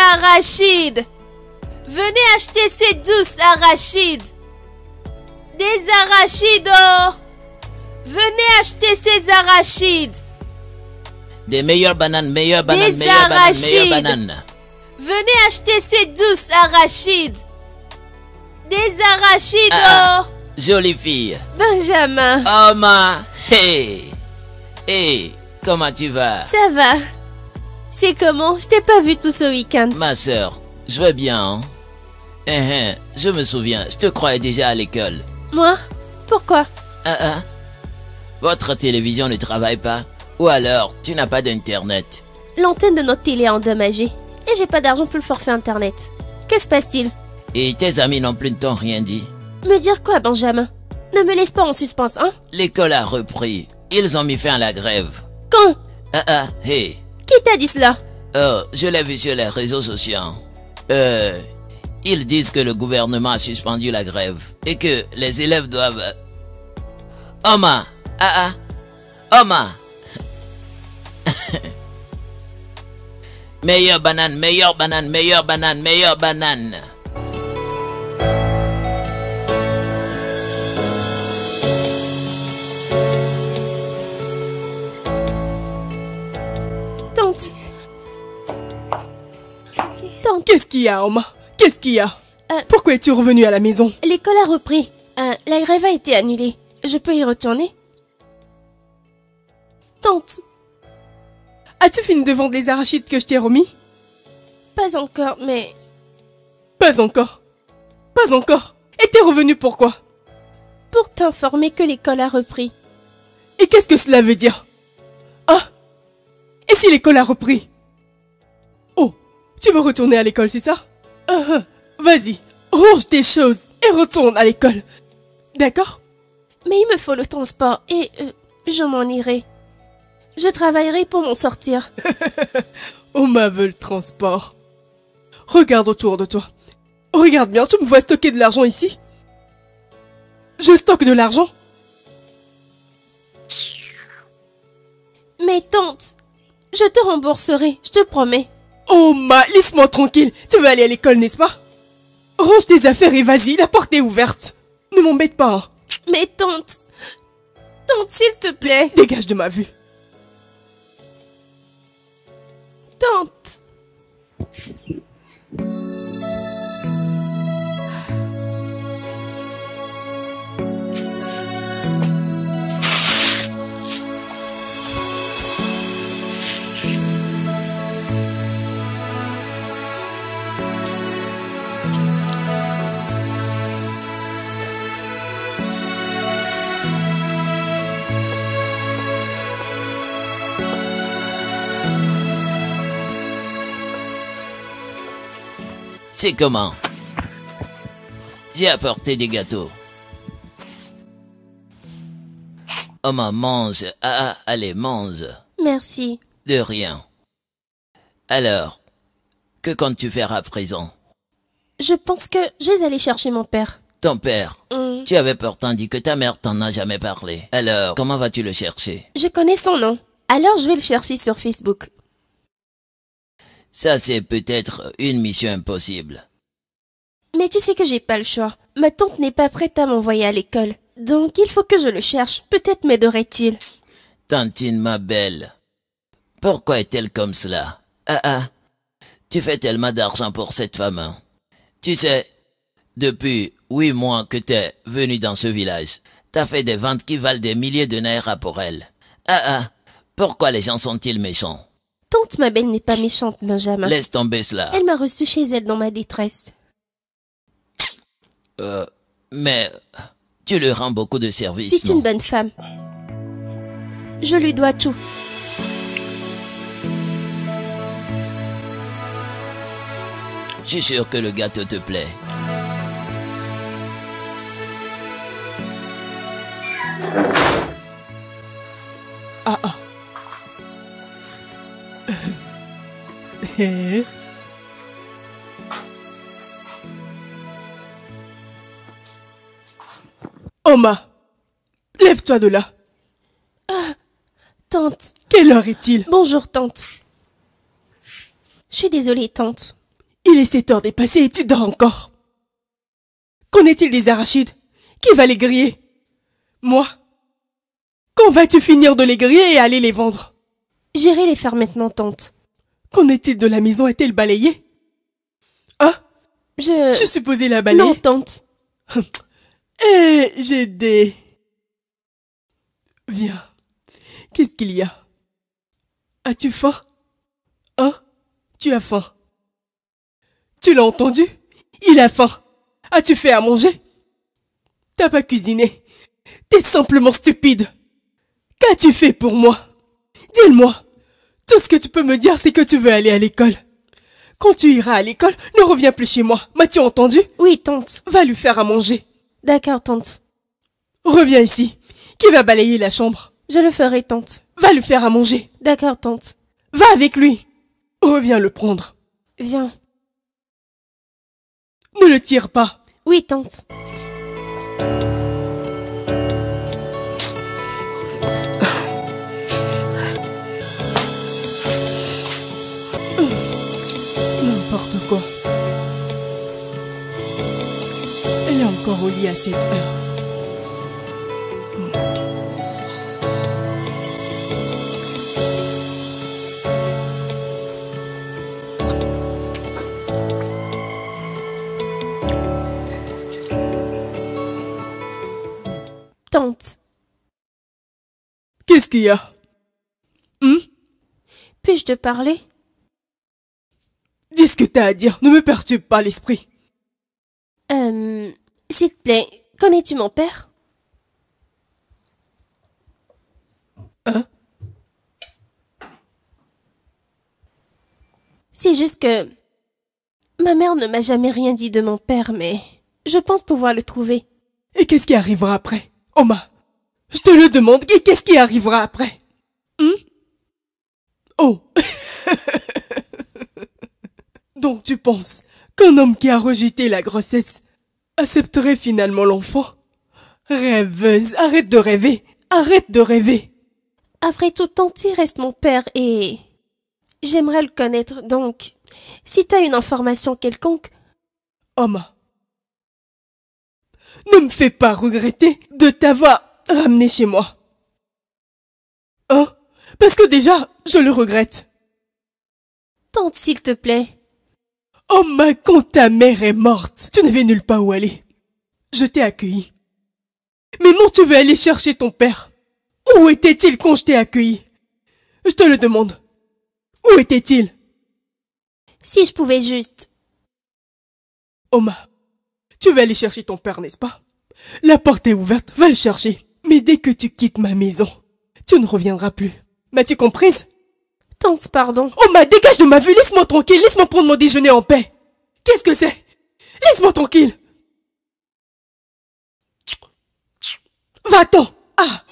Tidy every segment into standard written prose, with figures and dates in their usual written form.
arachides. Venez acheter ces douces arachides. Des arachides, oh. Venez acheter ces arachides. Des meilleures bananes, meilleures bananes, Des meilleures bananes, arachides. meilleures bananes. Venez acheter ces douces arachides. Des arachides, Ah, oh. jolie fille. Benjamin. Oh ma. Hey. Hey, comment tu vas? Ça va. C'est comment? Je t'ai pas vu tout ce week-end. Ma sœur, je vais bien, hein? Je me souviens, je te croyais déjà à l'école. Moi? Pourquoi? Votre télévision ne travaille pas? Ou alors, tu n'as pas d'internet? L'antenne de notre télé est endommagée. Et j'ai pas d'argent pour le forfait internet. Que se passe-t-il? Et tes amis non plus ne t'ont rien dit? Me dire quoi, Benjamin? Ne me laisse pas en suspens, hein? L'école a repris. Ils ont mis fin à la grève. Quand? Hey. Qui t'a dit cela? Oh, je l'ai vu sur les réseaux sociaux. Ils disent que le gouvernement a suspendu la grève et que les élèves doivent... Oma! Oma! Meilleure banane, meilleure banane, meilleure banane, meilleure banane. Tante. Tante. Qu'est-ce qu'il y a, Oma? Qu'est-ce qu'il y a? Pourquoi es-tu revenue à la maison? L'école a repris. La grève a été annulée. Je peux y retourner? Tante. As-tu fini de vendre les arachides que je t'ai remis? Pas encore, mais... Pas encore. Pas encore. Et t'es revenue pourquoi? Pour t'informer que l'école a repris. Et qu'est-ce que cela veut dire? Ah! Et si l'école a repris? Oh, tu veux retourner à l'école, c'est ça? Vas-y, range tes choses et retourne à l'école. D'accord? Mais il me faut le transport et je m'en irai. Je travaillerai pour m'en sortir. On m'a veut le transport. Regarde autour de toi. Regarde bien, tu me vois stocker de l'argent ici? Je stocke de l'argent? Mais tante, je te rembourserai, je te promets. Oh laisse-moi tranquille. Tu veux aller à l'école, n'est-ce pas? Range tes affaires et vas-y, la porte est ouverte. Ne m'embête pas, hein. Mais tante, s'il te plaît. Dégage de ma vue. Tante. C'est comment? J'ai apporté des gâteaux. Oma, mange. Allez, mange. Merci. De rien. Alors, que comptes-tu faire à présent? Je pense que je vais aller chercher mon père. Ton père? Tu avais pourtant dit que ta mère t'en a jamais parlé. Alors, comment vas-tu le chercher? Je connais son nom. Alors je vais le chercher sur Facebook. Ça, c'est peut-être une mission impossible. Mais tu sais que j'ai pas le choix. Ma tante n'est pas prête à m'envoyer à l'école. Donc il faut que je le cherche. Peut-être m'aiderait-il. Tantine, ma belle. Pourquoi est-elle comme cela? Tu fais tellement d'argent pour cette femme. Hein. Tu sais, depuis 8 mois que t'es venu dans ce village, t'as fait des ventes qui valent des milliers de naira pour elle. Pourquoi les gens sont-ils méchants? Tante, ma belle n'est pas méchante, Benjamin. Laisse tomber cela. Elle m'a reçu chez elle dans ma détresse. Mais tu lui rends beaucoup de services, C'est une bonne femme. Je lui dois tout. Je suis sûr que le gâteau te plaît. Oma, lève-toi de là. Tante. Quelle heure est-il? Bonjour, tante. Je suis désolée, tante. Il est 7 heures dépassées et tu dors encore. Qu'en est-il des arachides? Qui va les griller? Moi? Quand vas-tu finir de les griller et aller les vendre? J'irai les faire maintenant, tante. Qu'en est-il de la maison? Est-elle balayée? Hein? Je supposais la balayer. Non, tante. Eh, j'ai des... Viens. Qu'est-ce qu'il y a? As-tu faim? Hein? Tu as faim. Tu l'as entendu? Il a faim. As-tu fait à manger? T'as pas cuisiné. T'es simplement stupide. Qu'as-tu fait pour moi? Dis-le-moi. Tout ce que tu peux me dire, c'est que tu veux aller à l'école. Quand tu iras à l'école, ne reviens plus chez moi. M'as-tu entendu? Oui, tante. Va lui faire à manger. D'accord, tante. Reviens ici. Qui va balayer la chambre? Je le ferai, tante. Va lui faire à manger. D'accord, tante. Va avec lui. Reviens le prendre. Viens. Ne le tire pas. Oui, tante. N'importe quoi. Elle est encore au lit à 7 heures. Tante, Qu'est-ce qu'il y a? puis-je te parler? Dis ce que t'as à dire. Ne me perturbe pas l'esprit. S'il te plaît, connais-tu mon père? Hein? C'est juste que... Ma mère ne m'a jamais rien dit de mon père, mais... Je pense pouvoir le trouver. Et qu'est-ce qui arrivera après? Oma, je te le demande. Et qu'est-ce qui arrivera après? Oh. Donc tu penses qu'un homme qui a rejeté la grossesse accepterait finalement l'enfant? Rêveuse, arrête de rêver. Arrête de rêver. Après tout, Tanti reste mon père et... J'aimerais le connaître, donc... Si t'as une information quelconque... Oma, ne me fais pas regretter de t'avoir ramené chez moi. Hein? Parce que déjà, je le regrette. Tante, s'il te plaît. Oma, quand ta mère est morte, tu n'avais nulle part où aller. Je t'ai accueilli. Maintenant, tu veux aller chercher ton père. Où était-il quand je t'ai accueilli? Je te le demande. Où était-il? Si je pouvais juste... Oma, tu veux aller chercher ton père, n'est-ce pas? La porte est ouverte, va le chercher. Mais dès que tu quittes ma maison, tu ne reviendras plus. M'as-tu comprise? Tante, pardon. Oma, dégage de ma vue, laisse-moi tranquille, laisse-moi prendre mon déjeuner en paix. Qu'est-ce que c'est? Laisse-moi tranquille. Va-t'en. Ah!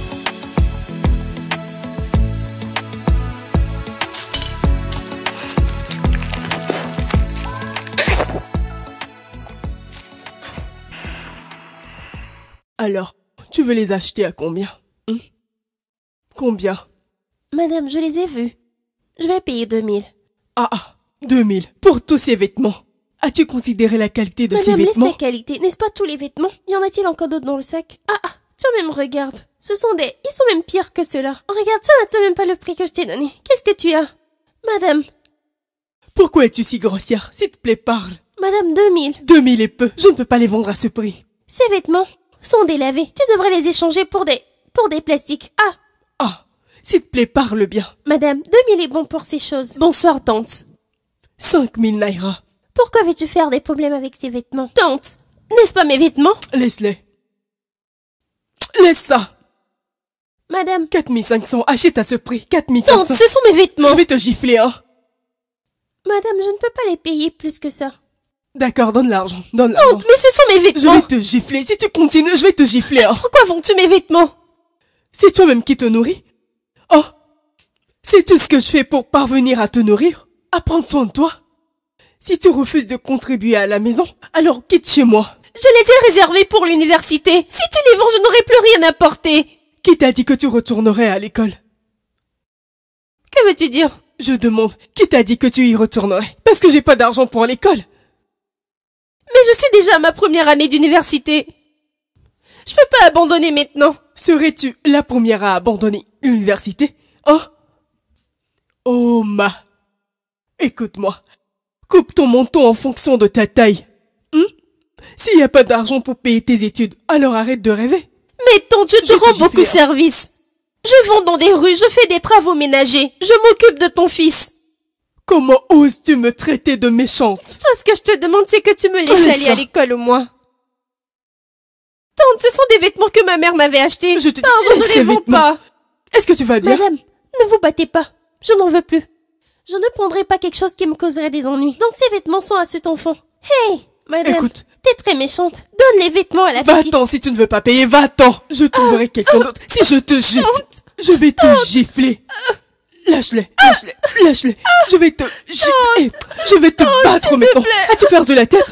Alors, tu veux les acheter à combien? Combien? Madame, je les ai vus. Je vais payer 2000. Ah, 2000 pour tous ces vêtements. As-tu considéré la qualité de ces Madame, vêtements? laisse la qualité. N'est-ce pas tous les vêtements? Y en a-t-il encore d'autres dans le sac? Toi-même regarde. Ils sont même pires que ceux-là. Oh, regarde, ça n'atteint même pas le prix que je t'ai donné. Qu'est-ce que tu as? Madame. Pourquoi es-tu si grossière? S'il te plaît, parle. Madame, 2000. 2000 est peu. Je ne peux pas les vendre à ce prix. Ces vêtements sont délavés. Tu devrais les échanger pour des plastiques. Ah, s'il te plaît, parle bien. Madame, 2000 est bon pour ces choses. Bonsoir, tante. 5000 naira. Pourquoi veux-tu faire des problèmes avec ces vêtements? Tante, n'est-ce pas mes vêtements? Laisse-les. Laisse ça. Madame. 4500, achète à ce prix. 4500. Tante, ce sont mes vêtements. Je vais te gifler, hein. Madame, je ne peux pas les payer plus que ça. D'accord, donne l'argent. Donne l'argent. Tante, mais ce sont mes Je vêtements. vais te gifler. Si tu continues, je vais te gifler, hein. Pourquoi vends-tu mes vêtements? C'est toi-même qui te nourris. Oh. Sais-tu ce que je fais pour parvenir à te nourrir? À prendre soin de toi? Si tu refuses de contribuer à la maison, alors quitte chez moi. Je les ai réservés pour l'université. Si tu les vends, je n'aurai plus rien à porter. Qui t'a dit que tu retournerais à l'école? Que Que veux-tu dire? Je demande, qui t'a dit que tu y retournerais? Parce que j'ai pas d'argent pour l'école. Mais je suis déjà à ma première année d'université. Je peux pas abandonner maintenant. Serais-tu la première à abandonner l'université? Hein? Oh ma... Écoute-moi. Coupe ton menton en fonction de ta taille. S'il n'y a pas d'argent pour payer tes études, alors arrête de rêver. Mais tante, je te rends beaucoup giflerai. service. Je vends dans des rues, je fais des travaux ménagers. Je m'occupe de ton fils. Comment oses-tu me traiter de méchante? Tout ce que je te demande, c'est que tu me laisses Allez, aller ça. à l'école au moins. Tante, ce sont des vêtements que ma mère m'avait achetés. Je te dis, Pardon, ne ces les vends vêtements. pas. Est-ce que tu vas bien? Madame, ne vous battez pas. Je n'en veux plus. Je ne prendrai pas quelque chose qui me causerait des ennuis. Donc ces vêtements sont à cet enfant. Hey, madame, Écoute, t'es très méchante. Donne les vêtements à la petite. va-t'en si tu ne veux pas payer, va-t'en. Je trouverai quelqu'un d'autre. Si je te gifle, je vais te gifler. Lâche-les, lâche-les, lâche-les. Je vais te gifler. Je vais te battre maintenant. plaît. As-tu perdu la tête?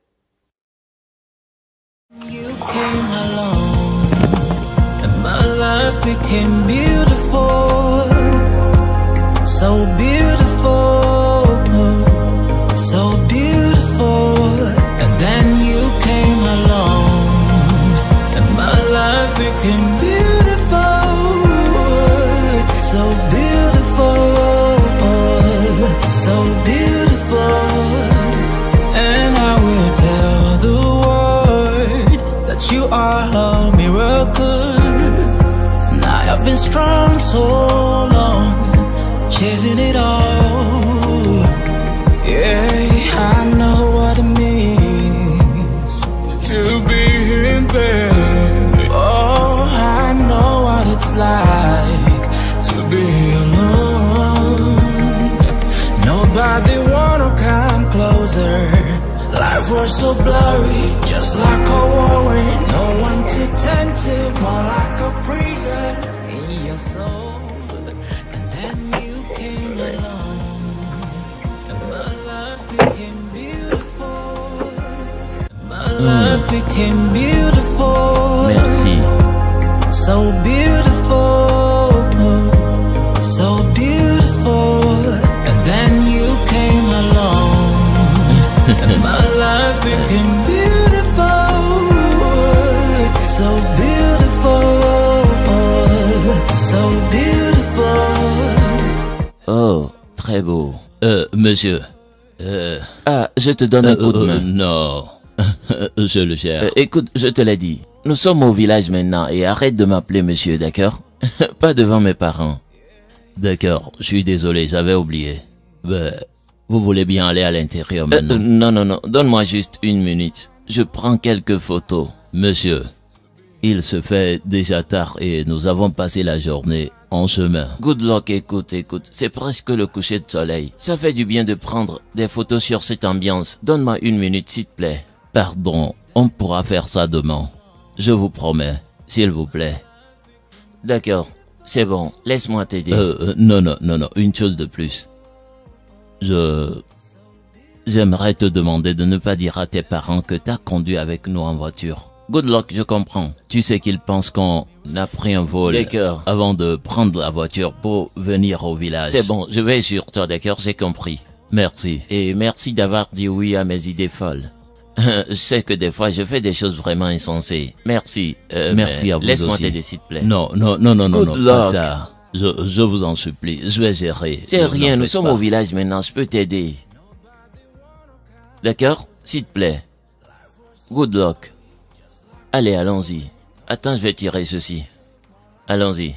You came along, and my life became beautiful, so beautiful, so beautiful. And then you came along, and my life became beautiful, so beautiful, so beautiful. And I will tell the world that you are a miracle. And I have been strong so long, chasing it all. Yeah, I know what it means to be in bed. Oh, I know what it's like to be alone. Nobody wanna come closer. Life was so blurry, just like a whirlwind. No one to tend to, more like a prison in your soul. And then you came along, and my life became beautiful. And my life became beautiful. Merci. So beautiful, so beautiful. And then you came along, and my life became beautiful, so beautiful, so beautiful. Oh, très beau. Monsieur. Ah, je te donne un coup de main. Non. Je le gère. Écoute, je te l'ai dit. Nous sommes au village maintenant et arrête de m'appeler monsieur, d'accord? Pas devant mes parents. D'accord, je suis désolé, j'avais oublié. Vous voulez bien aller à l'intérieur maintenant? Non, non, non, donne-moi juste une minute. Je prends quelques photos. Monsieur, il se fait déjà tard et nous avons passé la journée en chemin. Good luck, écoute, c'est presque le coucher de soleil. Ça fait du bien de prendre des photos sur cette ambiance. Donne-moi une minute, s'il te plaît. Pardon, on pourra faire ça demain. Je vous promets, s'il vous plaît. D'accord, c'est bon, laisse-moi t'aider. Non, une chose de plus. J'aimerais te demander de ne pas dire à tes parents que t'as conduit avec nous en voiture. Good luck, je comprends. Tu sais qu'ils pensent qu'on a pris un vol avant de prendre la voiture pour venir au village. C'est bon, je vais sur toi, d'accord, j'ai compris. Merci. Et merci d'avoir dit oui à mes idées folles. Je sais que des fois, je fais des choses vraiment insensées. Merci. Merci à vous. Laisse-moi t'aider, s'il te plaît. Non, pas ça. Je vous en supplie, je vais gérer. C'est rien, nous sommes au village maintenant, je peux t'aider. D'accord? S'il te plaît. Good luck. Allez, allons-y. Attends, je vais tirer ceci. Allons-y.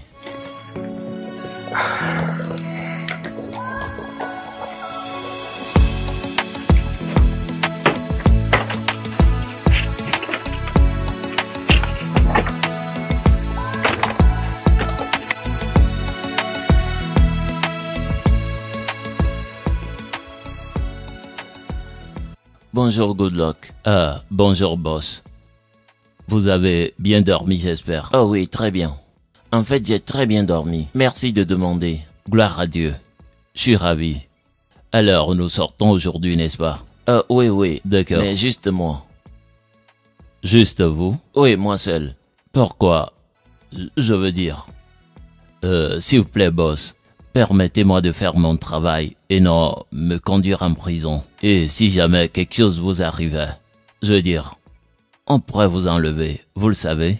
Bonjour, good luck. Ah, bonjour, boss. Vous avez bien dormi, j'espère. Oh oui, très bien. En fait, j'ai très bien dormi. Merci de demander. Gloire à Dieu. Je suis ravi. Alors, nous sortons aujourd'hui, n'est-ce pas? Oui, d'accord. Mais juste moi. Juste vous? Oui, moi seul. Pourquoi? Je veux dire. S'il vous plaît, boss. Permettez-moi de faire mon travail et non me conduire en prison. Et si jamais quelque chose vous arrivait, je veux dire, on pourrait vous enlever, vous le savez.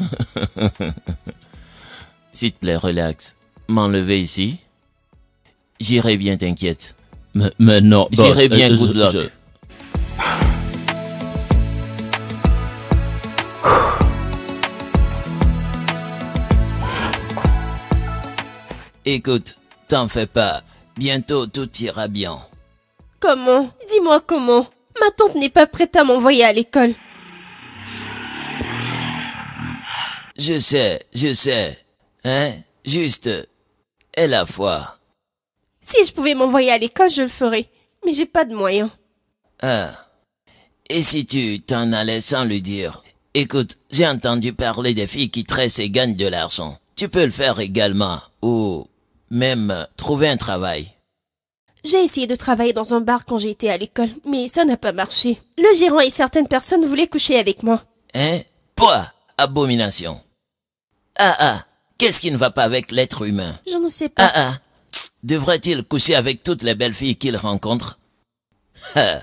S'il te plaît, relax. M'enlever ici? J'irai bien, t'inquiète. Mais non, boss, J'irai bien, good luck. Écoute, t'en fais pas. Bientôt tout ira bien. Comment? Dis-moi comment. Ma tante n'est pas prête à m'envoyer à l'école. Je sais. Hein? Juste, et la foi. Si je pouvais m'envoyer à l'école, je le ferais. Mais j'ai pas de moyens. Ah. Et si tu t'en allais sans lui dire? Écoute, j'ai entendu parler des filles qui tressent et gagnent de l'argent. Tu peux le faire également. Ou même trouver un travail. J'ai essayé de travailler dans un bar quand j'ai été à l'école, mais ça n'a pas marché. Le gérant et certaines personnes voulaient coucher avec moi. Hein? Quoi? Abomination. Ah. Qu'est-ce qui ne va pas avec l'être humain? Je ne sais pas. Ah. Devrait-il coucher avec toutes les belles filles qu'il rencontre? Ah.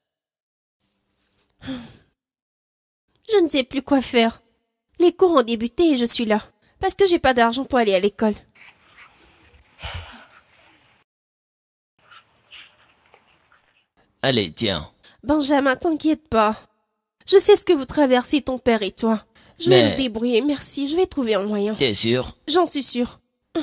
Je ne sais plus quoi faire. Les cours ont débuté et je suis là. Parce que j'ai pas d'argent pour aller à l'école. Allez, tiens. Benjamin, t'inquiète pas. Je sais ce que vous traversez, ton père et toi. Je vais Mais- me débrouiller, merci. Je vais trouver un moyen. T'es sûr? J'en suis sûre.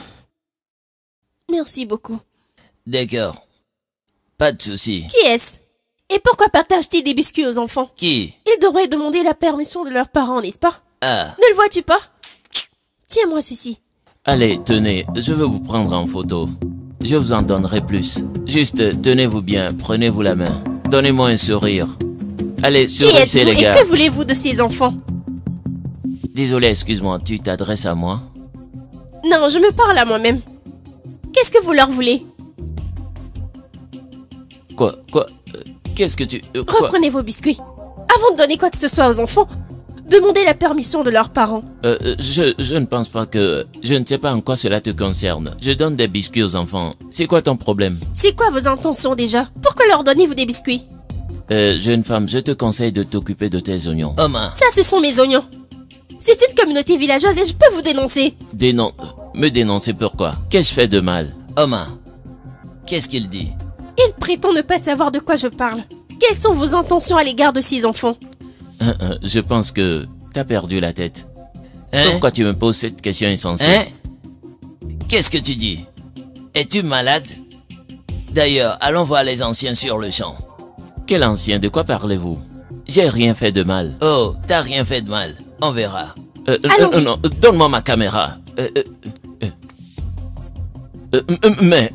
Merci beaucoup. D'accord. Pas de souci. Qui est-ce? Et pourquoi partages-t-il des biscuits aux enfants? Qui? Ils devraient demander la permission de leurs parents, n'est-ce pas? Ah. Ne le vois-tu pas? Tiens-moi ceci. Allez, tenez, je veux vous prendre en photo. Je vous en donnerai plus. Juste, tenez-vous bien, prenez-vous la main. Donnez-moi un sourire. Allez, Qui sourissez êtes-vous les et gars. que voulez-vous de ces enfants? Désolé, excuse-moi, tu t'adresses à moi? Non, je me parle à moi-même. Qu'est-ce que vous leur voulez? Quoi? Qu'est-ce que tu... quoi? Reprenez vos biscuits. Avant de donner quoi que ce soit aux enfants, demandez la permission de leurs parents. Je ne pense pas que... Je ne sais pas en quoi cela te concerne. Je donne des biscuits aux enfants. C'est quoi ton problème? C'est quoi vos intentions déjà? Pourquoi leur donnez-vous des biscuits? Jeune femme, je te conseille de t'occuper de tes oignons. Oma, Ça, ce sont mes oignons. C'est une communauté villageoise et je peux vous dénoncer. me dénoncer pourquoi? Qu'ai-je fait de mal? Oma, qu'est-ce qu'il dit? Il prétend ne pas savoir de quoi je parle. Quelles sont vos intentions à l'égard de ces enfants? Je pense que t'as perdu la tête. Pourquoi tu me poses cette question insensée? Qu'est-ce que tu dis? Es-tu malade? D'ailleurs, allons voir les anciens sur le champ. Quel ancien? De quoi parlez-vous? J'ai rien fait de mal. Oh, t'as rien fait de mal. On verra. Allons-y. Non, donne-moi ma caméra. Mais...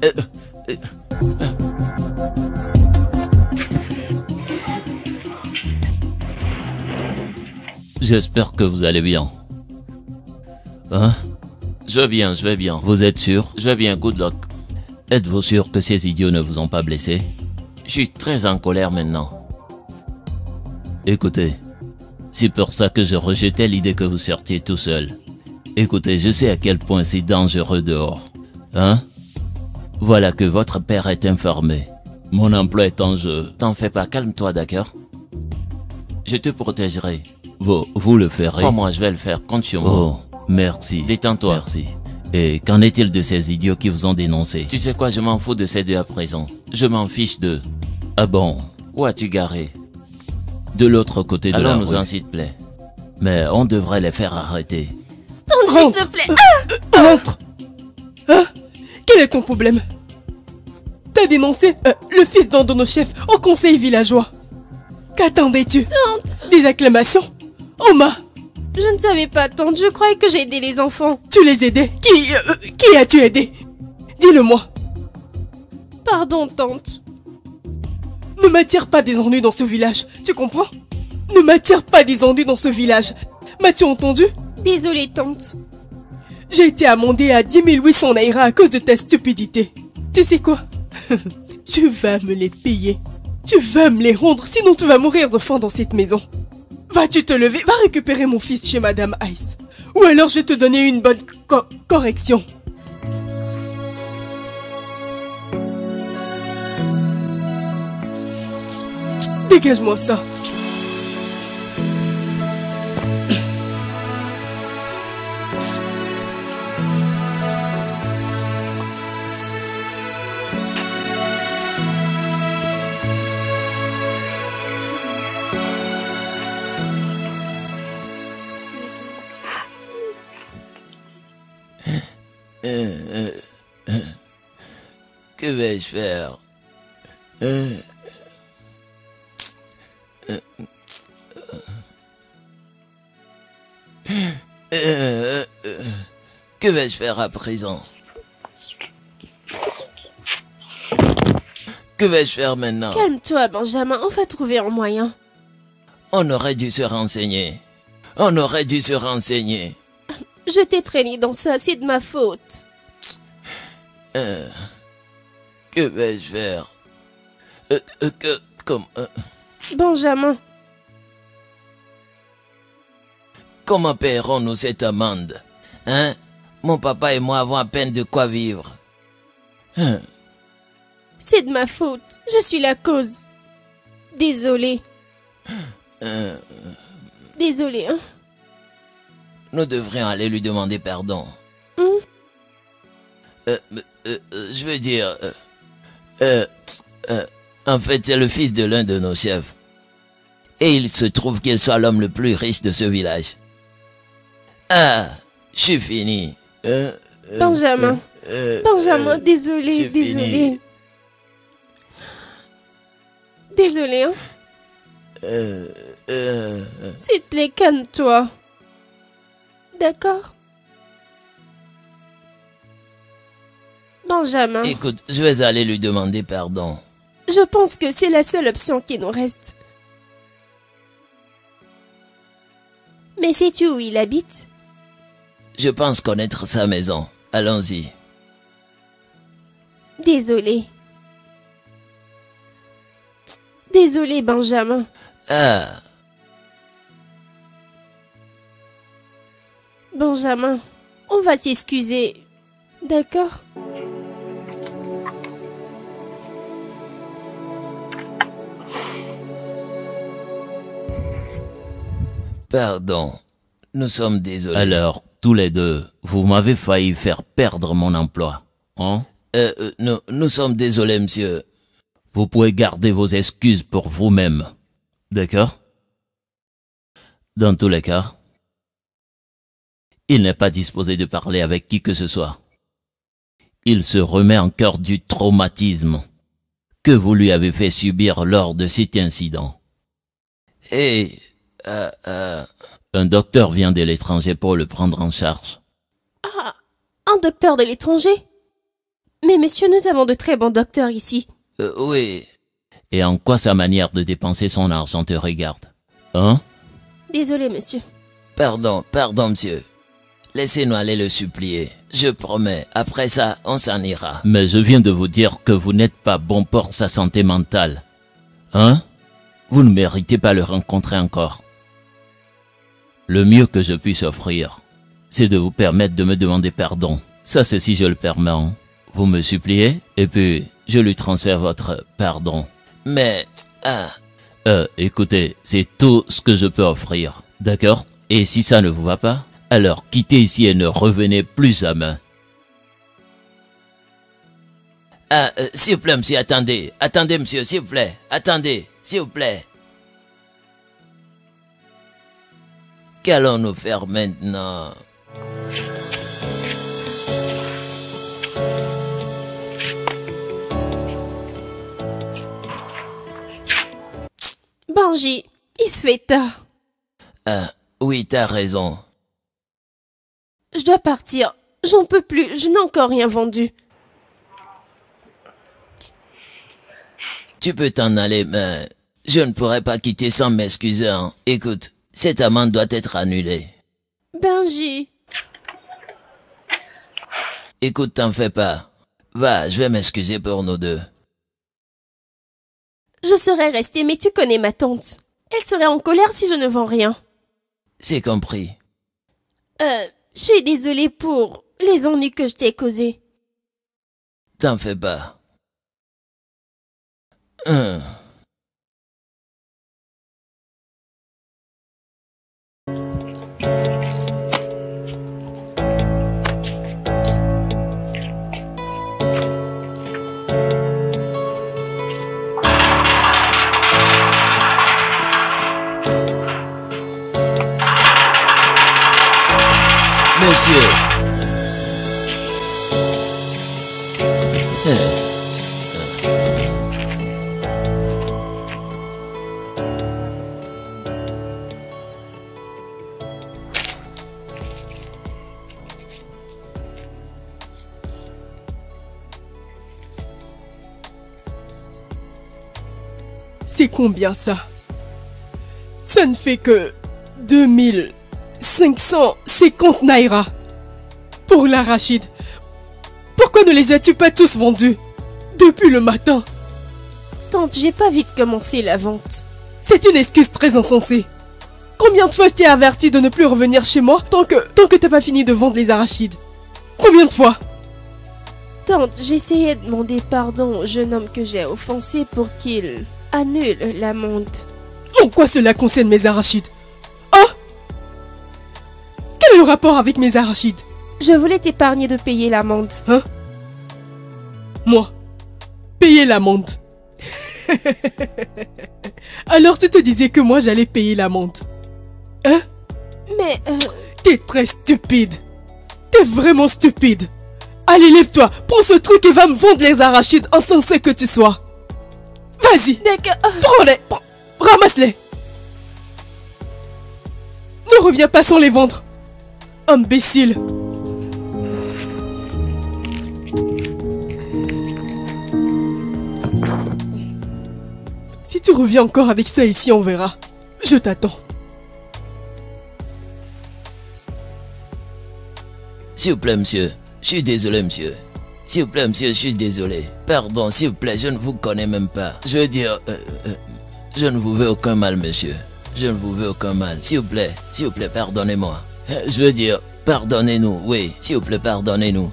J'espère que vous allez bien. Hein? Je vais bien. Vous êtes sûr? Je vais bien, good luck. Êtes-vous sûr que ces idiots ne vous ont pas blessé? Je suis très en colère maintenant. Écoutez, c'est pour ça que je rejetais l'idée que vous sortiez tout seul. Écoutez, je sais à quel point c'est dangereux dehors. Hein? Voilà que votre père est informé. Mon emploi est en jeu. T'en fais pas, calme-toi, d'accord? Je te protégerai. Vous le ferez? Crois-moi, je vais le faire, compte sur moi. Oh, merci. Détends-toi. Merci. Et qu'en est-il de ces idiots qui vous ont dénoncé? Tu sais quoi, je m'en fous de ces deux à présent. Je m'en fiche d'eux. Ah bon? Où as-tu garé? De l'autre côté de la rue. Allons-nous-en, s'il te plaît. Mais on devrait les faire arrêter. Tante, s'il te plaît. Entre. Hein? Quel est ton problème? T'as dénoncé le fils d'un de nos chefs au conseil villageois. Qu'attendais-tu? Des acclamations? Oma, Je ne savais pas, tante. Je croyais que j'ai aidé les enfants. tu les aidais? Qui as-tu aidé? Dis-le-moi. Pardon, tante. Ne m'attire pas des ennuis dans ce village, tu comprends? Ne m'attire pas des ennuis dans ce village. M'as-tu entendu? Désolée, tante. J'ai été amendé à 10 800 naira à cause de ta stupidité. Tu sais quoi? Tu vas me les payer. Tu vas me les rendre, sinon tu vas mourir de faim dans cette maison. Vas-tu te lever? Va récupérer mon fils chez Madame Ice. Ou alors je vais te donner une bonne correction. Dégage-moi ça. Que vais-je faire? Que vais-je faire à présent? Que vais-je faire maintenant? Calme-toi, Benjamin, on va trouver un moyen. On aurait dû se renseigner. On aurait dû se renseigner. Je t'ai traîné dans ça, c'est de ma faute. Que vais-je faire? Benjamin, Comment paierons-nous cette amende? Hein? Mon papa et moi avons à peine de quoi vivre. c'est de ma faute. Je suis la cause. Désolée. Désolée, hein. Nous devrions aller lui demander pardon. Je veux dire... en fait, c'est le fils de l'un de nos chefs. Et il se trouve qu'il soit l'homme le plus riche de ce village. Ah, je suis fini. Benjamin. Benjamin, désolé, j'ai désolé. fini. Désolé, hein. S'il te plaît, calme-toi. D'accord? Benjamin, Écoute, je vais aller lui demander pardon. je pense que c'est la seule option qui nous reste. Mais sais-tu où il habite? Je pense connaître sa maison. Allons-y. Désolé. Désolé, Benjamin. Ah, Benjamin, on va s'excuser. D'accord? pardon. Nous sommes désolés. Alors, tous les deux, vous m'avez failli faire perdre mon emploi, hein? Nous sommes désolés, monsieur. Vous pouvez garder vos excuses pour vous-même, d'accord? Dans tous les cas, il n'est pas disposé de parler avec qui que ce soit. Il se remet encore du traumatisme que vous lui avez fait subir lors de cet incident. Et... Un docteur vient de l'étranger pour le prendre en charge. Un docteur de l'étranger? Mais monsieur, nous avons de très bons docteurs ici. oui. Et en quoi sa manière de dépenser son argent te regarde? Hein? Désolé, monsieur. Pardon, monsieur. Laissez-nous aller le supplier. Je promets, après ça, on s'en ira. Mais je viens de vous dire que vous n'êtes pas bon pour sa santé mentale. Hein? Vous ne méritez pas le rencontrer encore. Le mieux que je puisse offrir, c'est de vous permettre de me demander pardon. Ça, c'est si je le permets. Hein. Vous me suppliez, et puis je lui transfère votre pardon. Mais... Écoutez, c'est tout ce que je peux offrir. D'accord? Et si ça ne vous va pas, alors quittez ici et ne revenez plus jamais. S'il vous plaît, monsieur, attendez. Attendez, monsieur, s'il vous plaît. Attendez, s'il vous plaît. Qu'allons-nous faire maintenant? Benji, il se fait tard. Oui, t'as raison. Je dois partir. J'en peux plus, je n'ai encore rien vendu. Tu peux t'en aller, mais je ne pourrai pas quitter sans m'excuser. Hein. Écoute, cette amende doit être annulée. Benji. Écoute, t'en fais pas. Va, je vais m'excuser pour nous deux. Je serais restée, mais tu connais ma tante. Elle serait en colère si je ne vends rien. C'est compris. Je suis désolée pour les ennuis que je t'ai causés. T'en fais pas. C'est combien ça? Ça ne fait que 2550 naira pour l'arachide. Pourquoi ne les as-tu pas tous vendus depuis le matin? Tante, j'ai pas vite commencé la vente. C'est une excuse très insensée. Combien de fois je t'ai averti de ne plus revenir chez moi tant que t'as pas fini de vendre les arachides? Combien de fois? Tante, j'essayais de demander pardon au jeune homme que j'ai offensé pour qu'il annule l'amende. En quoi cela concerne mes arachides? Hein? Quel est le rapport avec mes arachides? Je voulais t'épargner de payer l'amende. Hein? Moi? Payer l'amende? Alors tu te disais que moi j'allais payer l'amende? Hein? Mais T'es très stupide. T'es vraiment stupide. Allez, lève-toi, prends ce truc et va me vendre les arachides, insensé que tu sois. Vas-y, d'accord. prends-les, ramasse-les. Ne reviens pas sans les vendre. Imbécile. Si tu reviens encore avec ça ici, on verra. Je t'attends. S'il vous plaît, monsieur. Je suis désolé, monsieur. S'il vous plaît, monsieur, je suis désolé. Pardon, s'il vous plaît, je ne vous connais même pas. Je veux dire, je ne vous veux aucun mal, monsieur. Je ne vous veux aucun mal. S'il vous plaît, pardonnez-moi. Je veux dire, pardonnez-nous, oui. S'il vous plaît, pardonnez-nous.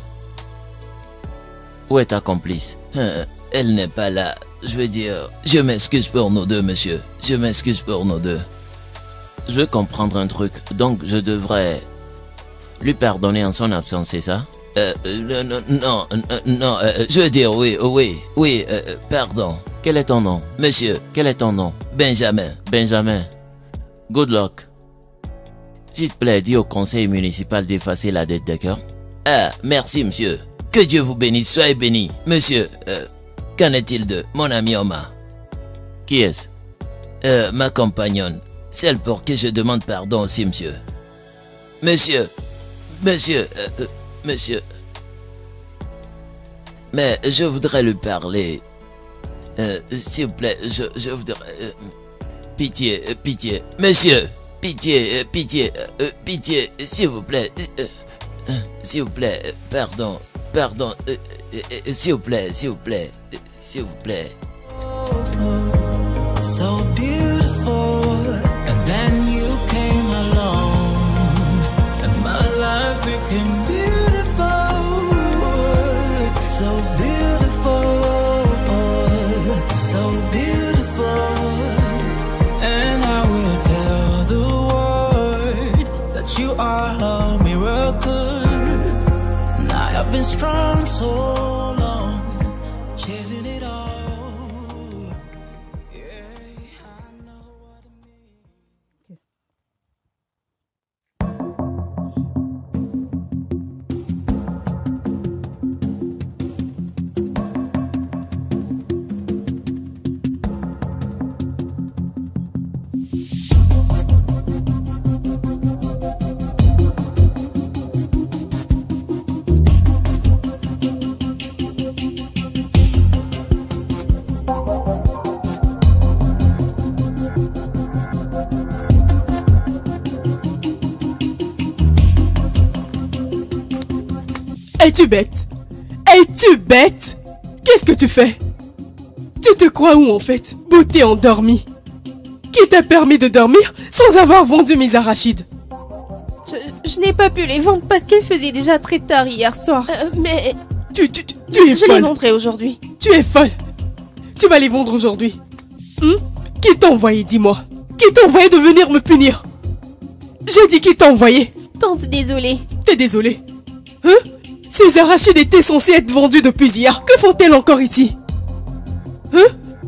Où est ta complice? Elle n'est pas là. Je veux dire, je m'excuse pour nous deux, monsieur. Je m'excuse pour nous deux. Je veux comprendre un truc. Donc, je devrais lui pardonner en son absence, c'est ça? Non, je veux dire, oui, pardon. Quel est ton nom? Monsieur, Quel est ton nom? Benjamin. Benjamin. Good luck. S'il te plaît, dis au conseil municipal d'effacer la dette, d'accord? Ah, merci, monsieur. Que Dieu vous bénisse, soyez béni. Monsieur, qu'en est-il de mon ami Omar? Qui est-ce? Ma compagnonne. Celle pour qui je demande pardon aussi, monsieur. Monsieur. Mais je voudrais lui parler. S'il vous plaît, je voudrais... pitié. Monsieur, pitié, s'il vous plaît. S'il vous plaît, pardon. S'il vous plaît. So beautiful, and then you came along, and my life became beautiful. So beautiful, so beautiful, and I will tell the world that you are a miracle. And I have been strong so long, chasing it all. Es-tu bête? Es-tu bête? Qu'est-ce que tu fais? Tu te crois où en fait? Beauté endormie. Qui t'a permis de dormir sans avoir vendu mes arachides? Je n'ai pas pu les vendre parce qu'il faisait déjà très tard hier soir. Mais Tu es je les folle. vendrai aujourd'hui. Tu es folle. Tu vas les vendre aujourd'hui. Qui t'a envoyé, dis-moi? Qui t'a envoyé de venir me punir? J'ai dit qui t'a envoyé? Tante, désolée. T'es désolé? Hein? Ces arachides étaient censés être vendus depuis hier. Que font-elles encore ici? Hein?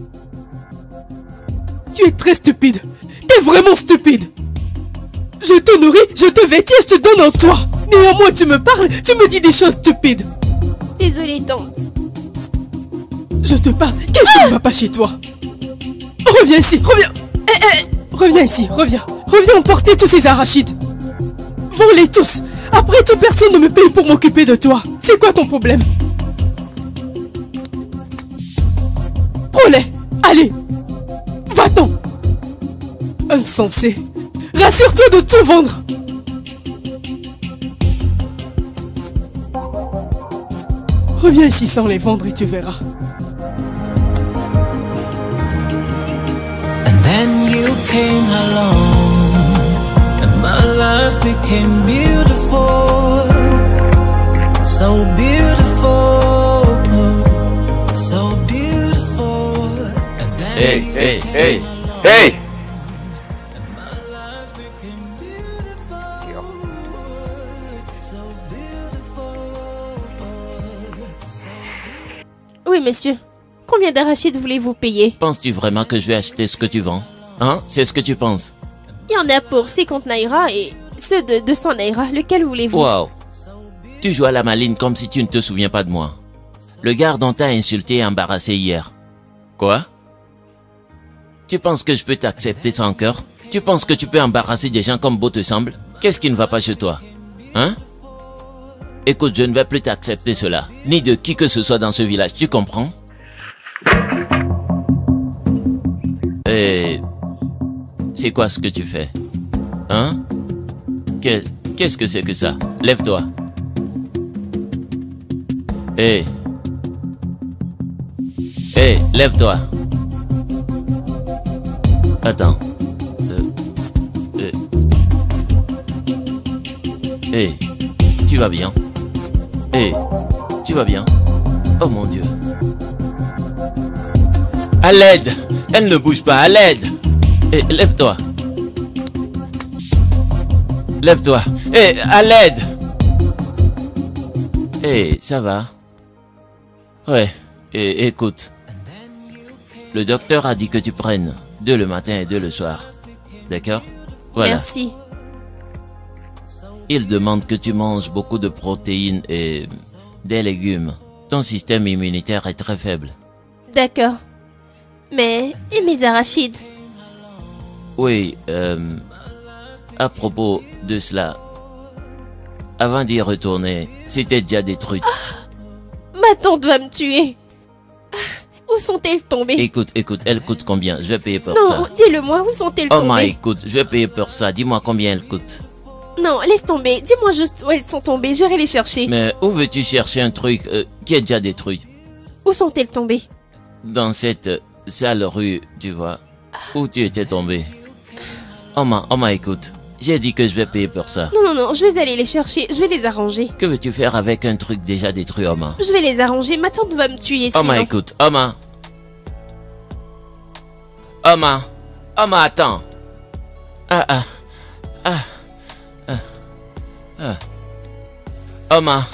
Tu es très stupide. T'es vraiment stupide. Je te nourris, je te vêtis et je te donne un toit. Néanmoins, tu me parles, tu me dis des choses stupides. Désolée, tante. Je te parle. Qu'est-ce qui ne va pas chez toi? Reviens ici, reviens. Reviens ici, reviens. Reviens emporter tous ces arachides. Vends-les tous. Après tout, personne ne me paye pour m'occuper de toi. C'est quoi ton problème? Prends-les. Allez. Va-t'en. Insensé. Rassure-toi de tout vendre. Reviens ici sans les vendre et tu verras. And then you came along, and my life became beautiful, so beautiful, so beautiful. And then Hey, you hey, came hey, along, hey! and my life became beautiful, so beautiful, so Oui, monsieur. Combien d'arachides voulez-vous payer? Penses-tu vraiment que je vais acheter ce que tu vends? Hein? C'est ce que tu penses? Il y en a pour 50 naira et ceux de 200 naira. Lequel voulez-vous? Wow! Tu joues à la maline comme si tu ne te souviens pas de moi. Le gars dont t'as insulté et embarrassé hier. Quoi? Tu penses que je peux t'accepter sans cœur? Tu penses que tu peux embarrasser des gens comme beau te semble? Qu'est-ce qui ne va pas chez toi? Hein? Écoute, je ne vais plus t'accepter cela. Ni de qui que ce soit dans ce village, tu comprends? Et... c'est quoi ce que tu fais? Hein? Qu'est-ce que c'est que ça? Lève-toi. Hé. Hé, lève-toi. Attends. Hé, tu vas bien? Hé, tu vas bien? Oh mon Dieu. À l'aide! Elle ne bouge pas, à l'aide! Hé, lève-toi. Lève-toi. Hé, à l'aide! Hé, ça va? Ouais, et écoute. Le docteur a dit que tu prennes 2 le matin et 2 le soir. D'accord? Voilà. Merci. Il demande que tu manges beaucoup de protéines et des légumes. Ton système immunitaire est très faible. D'accord. Mais, et mes arachides? Oui, à propos de cela, avant d'y retourner, c'était déjà détruite. Ma tante va me tuer. Où sont-elles tombées? Écoute, elle coûte combien? Je vais payer pour Non, ça. dis-le-moi, où sont-elles Oh my, tombées? écoute, je vais payer pour ça. Dis-moi combien elle coûte. Non, laisse tomber. Dis-moi juste où elles sont tombées, j'irai les chercher. Mais où veux-tu chercher un truc qui est déjà détruit? Où sont-elles tombées? Dans cette sale rue, tu vois, où tu étais tombé. Oma, écoute, j'ai dit que je vais payer pour ça. Non, je vais aller les chercher, je vais les arranger. Que veux-tu faire avec un truc déjà détruit, Oma? Je vais les arranger, ma tante va me tuer sinon. Oma, écoute, Oma, attends. Oma,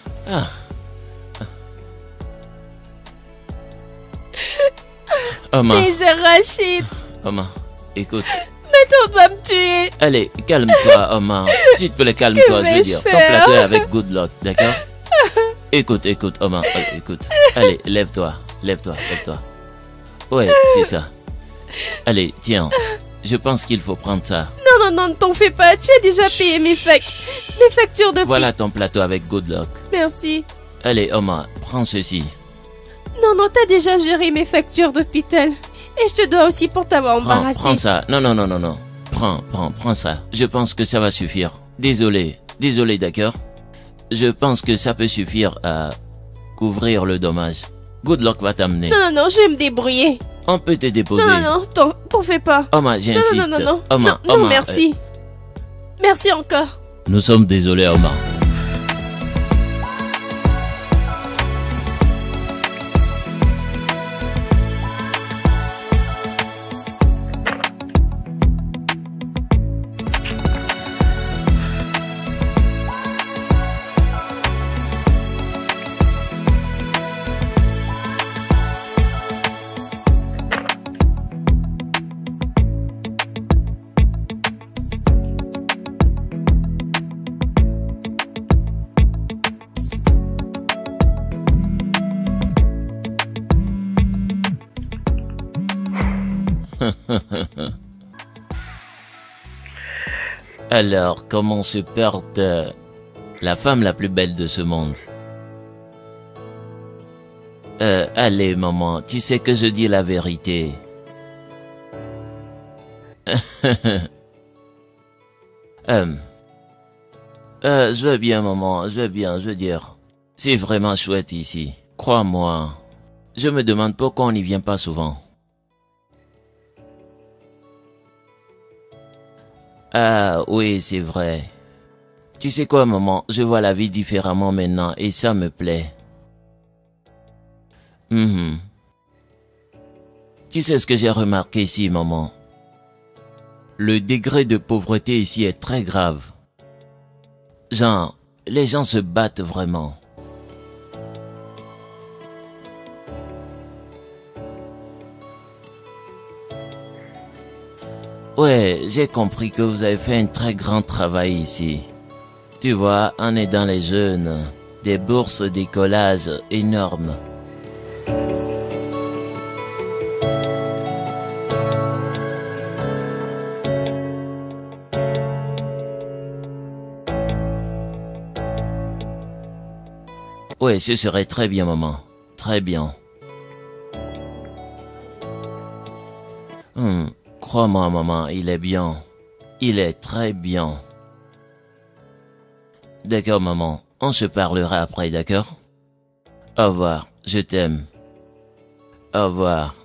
Oma, Les arachides, Oma, écoute. ma tante va me tuer. Allez, calme-toi, Oma. S'il te plaît, calme-toi, je veux vais-je dire. Ton faire? plateau est avec good luck, d'accord? Écoute, Oma, écoute. Allez, lève-toi. Ouais, c'est ça. Allez, tiens. Je pense qu'il faut prendre ça. Non, ne t'en fais pas, tu as déjà payé mes factures de Voilà ton plateau avec good luck. Merci. Allez, Oma, prends ceci. Non, t'as déjà géré mes factures d'hôpital. Et je te dois aussi pour t'avoir embarrassé. Prends ça. Non. Prends ça. Je pense que ça va suffire. Désolé, d'accord? Je pense que ça peut suffire à couvrir le dommage. Good luck va t'amener. Non, je vais me débrouiller. On peut te déposer. Non, t'en fais pas. Oma, j'insiste. Non, Oma, merci. Merci encore. Nous sommes désolés, Oma. Alors, comment se porte la femme la plus belle de ce monde? Allez, maman, tu sais que je dis la vérité. Je vais bien, maman, je vais bien, je veux dire. C'est vraiment chouette ici. Crois-moi. Je me demande pourquoi on n'y vient pas souvent. Ah, oui, c'est vrai. Tu sais quoi, maman, je vois la vie différemment maintenant et ça me plaît. Tu sais ce que j'ai remarqué ici, maman? Le degré de pauvreté ici est très grave. Genre, les gens se battent vraiment. Ouais, j'ai compris que vous avez fait un très grand travail ici. Tu vois, en aidant les jeunes, des bourses d'écolage énormes. Ouais, ce serait très bien, maman. Très bien. Crois-moi, maman, il est bien. Il est très bien. D'accord, maman. On se parlera après, d'accord? Au revoir. Je t'aime. Au revoir.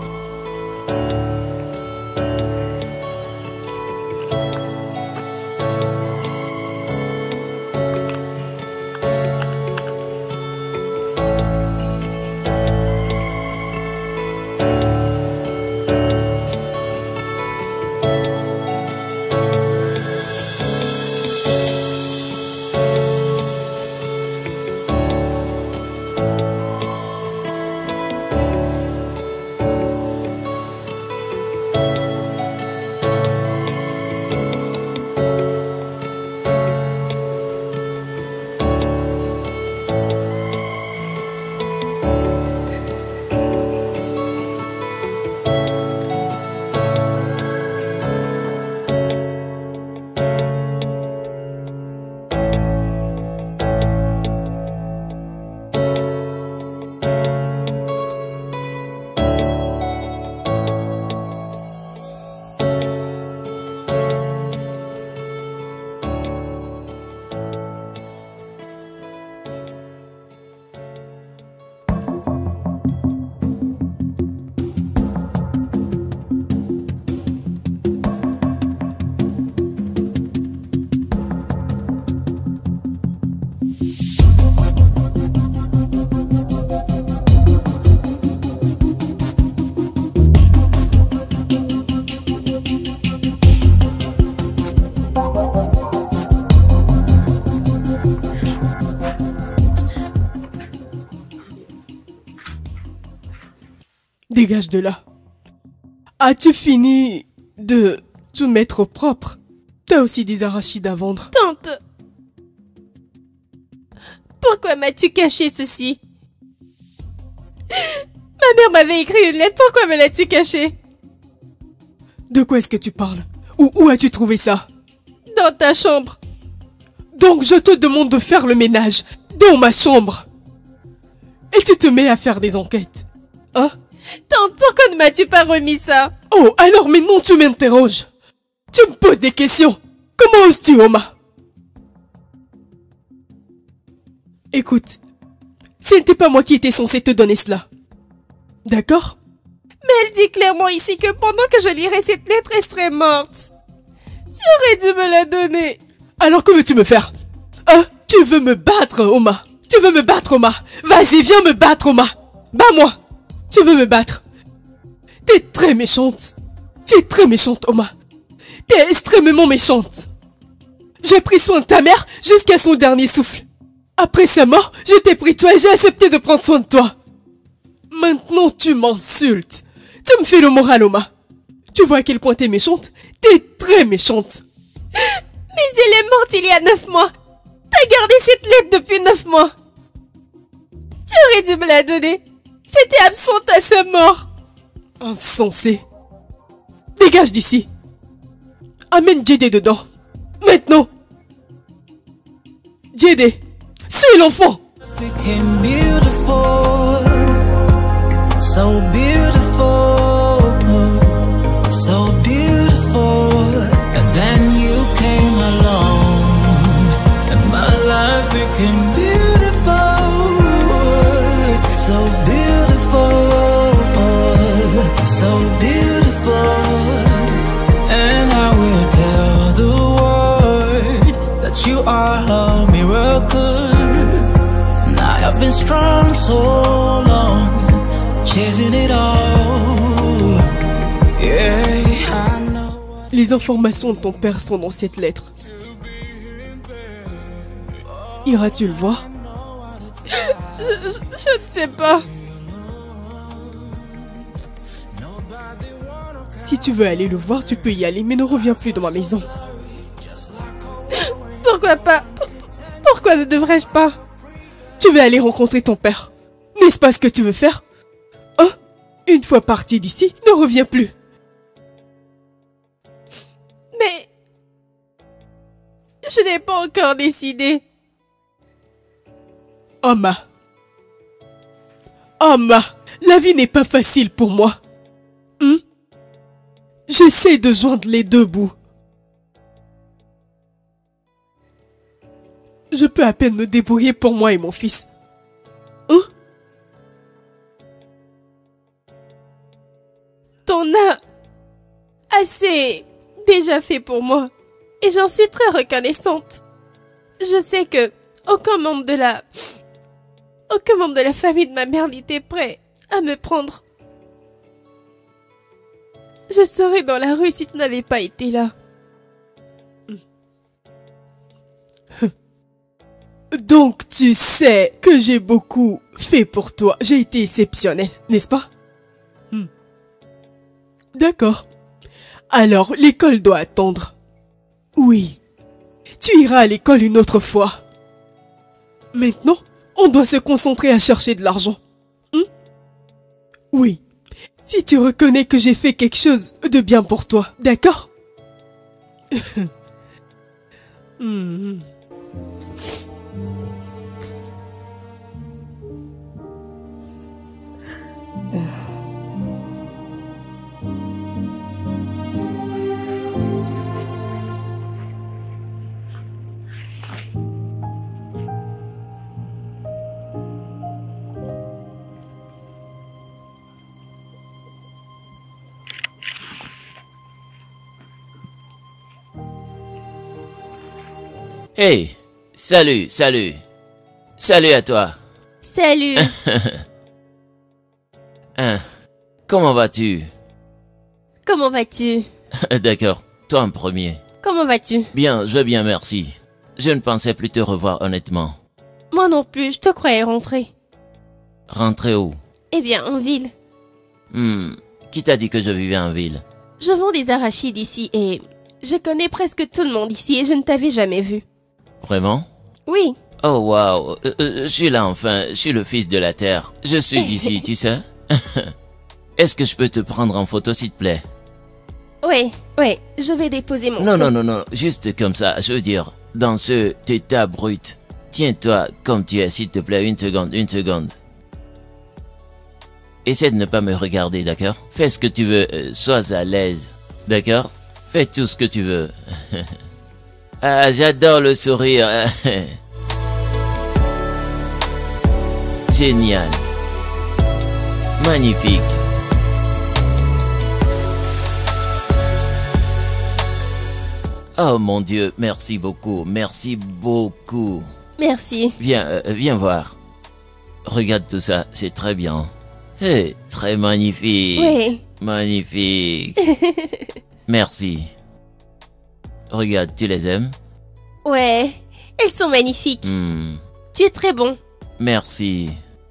Dégage de là. As-tu fini de tout mettre au propre? T'as aussi des arachides à vendre. Tante, pourquoi m'as-tu caché ceci? Ma mère m'avait écrit une lettre, pourquoi me l'as-tu caché? De quoi est-ce que tu parles? Où as-tu trouvé ça? Dans ta chambre. Donc je te demande de faire le ménage dans ma chambre. Et tu te mets à faire des enquêtes. Hein? Tante, pourquoi ne m'as-tu pas remis ça? Oh, alors maintenant tu m'interroges. Tu me poses des questions. Comment oses-tu, Oma? Écoute, ce n'était pas moi qui étais censé te donner cela. D'accord? Mais elle dit clairement ici que pendant que je lirais cette lettre, elle serait morte. Tu aurais dû me la donner. Alors que veux-tu me faire? Hein? Tu veux me battre, Oma? Tu veux me battre, Oma? Vas-y, viens me battre, Oma. Bats-moi. Tu veux me battre? T'es très méchante. Tu es très méchante, Oma. T'es extrêmement méchante. J'ai pris soin de ta mère jusqu'à son dernier souffle. Après sa mort, je t'ai pris toi et j'ai accepté de prendre soin de toi. Maintenant, tu m'insultes. Tu me fais le moral, Oma. Tu vois à quel point t'es méchante? T'es très méchante. Mais elle est morte il y a 9 mois. T'as gardé cette lettre depuis 9 mois. Tu aurais dû me la donner. J'étais absente à sa mort. Insensé. Dégage d'ici. Amène Jedi dedans. Maintenant. JD, suis l'enfant. Became beautiful, so beautiful, so beautiful. And then you came along, and my life became beautiful, so beautiful, so beautiful. And I will tell the world that you are a miracle. I've been strong so long, chasing it all. Yeah, I know. Les informations de ton père sont dans cette lettre. Iras-tu le voir? Je ne sais pas. Si tu veux aller le voir, tu peux y aller, mais ne reviens plus dans ma maison. Pourquoi pas? Pourquoi ne devrais-je pas? Tu veux aller rencontrer ton père. N'est-ce pas ce que tu veux faire? Hein? Une fois parti d'ici, ne reviens plus. Mais... je n'ai pas encore décidé. Amma. Amma, la vie n'est pas facile pour moi. J'essaie de joindre les deux bouts. Je peux à peine me débrouiller pour moi et mon fils. Hein? T'en as assez déjà fait pour moi. Et j'en suis très reconnaissante. Je sais que aucun membre de la famille de ma mère n'était prêt à me prendre. Je serais dans la rue si tu n'avais pas été là. Donc tu sais que j'ai beaucoup fait pour toi. J'ai été exceptionnel, n'est-ce pas? D'accord. Alors l'école doit attendre. Oui. Tu iras à l'école une autre fois. Maintenant, on doit se concentrer à chercher de l'argent. Oui. Si tu reconnais que j'ai fait quelque chose de bien pour toi, d'accord? Hey, salut, salut. Salut à toi. Salut. Hein, comment vas-tu? Comment vas-tu? D'accord, toi en premier. Comment vas-tu? Bien, je vais bien, merci. Je ne pensais plus te revoir honnêtement. Moi non plus, je te croyais rentrer. Rentrer où? Eh bien, en ville. Qui t'a dit que je vivais en ville? Je vends des arachides ici et je connais presque tout le monde ici et je ne t'avais jamais vu. Vraiment? Oui. Oh waouh, je suis là enfin, je suis le fils de la terre. Je suis d'ici, tu sais. Est-ce que je peux te prendre en photo s'il te plaît? Ouais, je vais déposer mon Non, feu. non, juste comme ça, je veux dire, dans ce état brut. Tiens-toi comme tu es s'il te plaît, une seconde. Essaie de ne pas me regarder, d'accord? Fais ce que tu veux, sois à l'aise, d'accord? Fais tout ce que tu veux. Ah, j'adore le sourire. Génial. Magnifique. Oh mon Dieu, merci beaucoup, merci beaucoup. Merci. Viens voir. Regarde tout ça, c'est très bien. Hey, très magnifique. Oui. Magnifique. Merci. Regarde, tu les aimes? Ouais, elles sont magnifiques. Tu es très bon. Merci.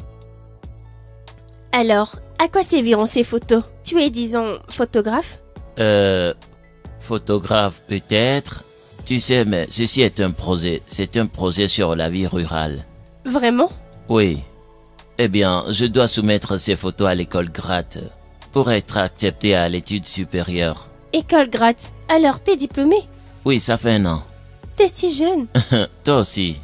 Alors, à quoi serviront ces photos? Tu es, disons, photographe? Photographe peut-être. Tu sais, mais ceci est un projet. C'est un projet sur la vie rurale. Vraiment? Oui. Eh bien, je dois soumettre ces photos à l'école Gratte pour être accepté à l'étude supérieure. École Gratte. Alors, t'es diplômé? Oui, ça fait un an. T'es si jeune. Toi aussi.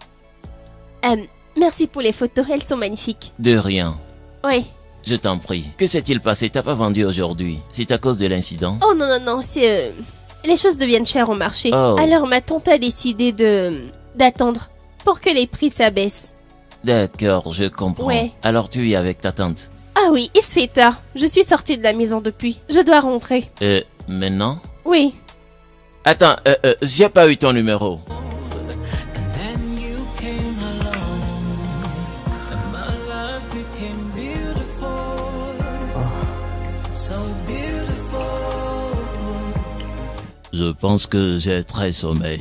Merci pour les photos, elles sont magnifiques. De rien. Oui. Je t'en prie. Que s'est-il passé? T'as pas vendu aujourd'hui? C'est à cause de l'incident? Oh non, non, non, c'est... les choses deviennent chères au marché. Oh. Alors ma tante a décidé d'attendre pour que les prix s'abaissent. D'accord, je comprends. Ouais. Alors tu es avec ta tante? Ah oui, il se fait tard. Je suis sortie de la maison depuis. Je dois rentrer. Maintenant? Oui. Attends, j'ai pas eu ton numéro. And then you came along, and my love became beautiful, so beautiful. Je pense que j'ai très sommeil.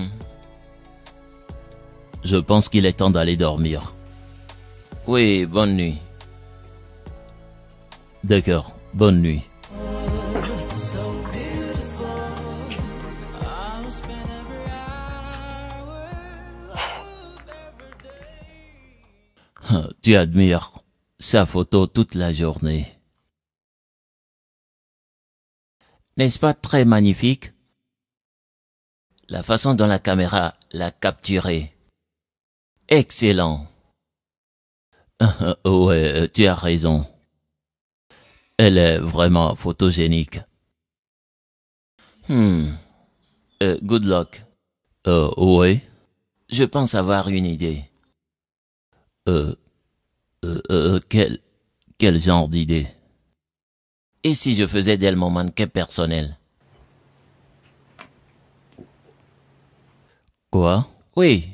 Je pense qu'il est temps d'aller dormir. Oui, bonne nuit. D'accord, bonne nuit. So beautiful, I'll spend every hour of every day. Tu admires sa photo toute la journée. N'est-ce pas très magnifique? La façon dont la caméra l'a capturé. Excellent. Ouais, tu as raison. Elle est vraiment photogénique. Good luck. Ouais. Je pense avoir une idée. Quel genre d'idée? Et si je faisais d'elle mon mannequin personnel? Quoi? Oui.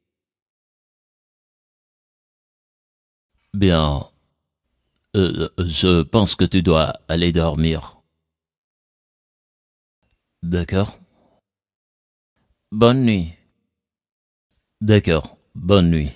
Bien. Je pense que tu dois aller dormir. D'accord? Bonne nuit. D'accord, bonne nuit.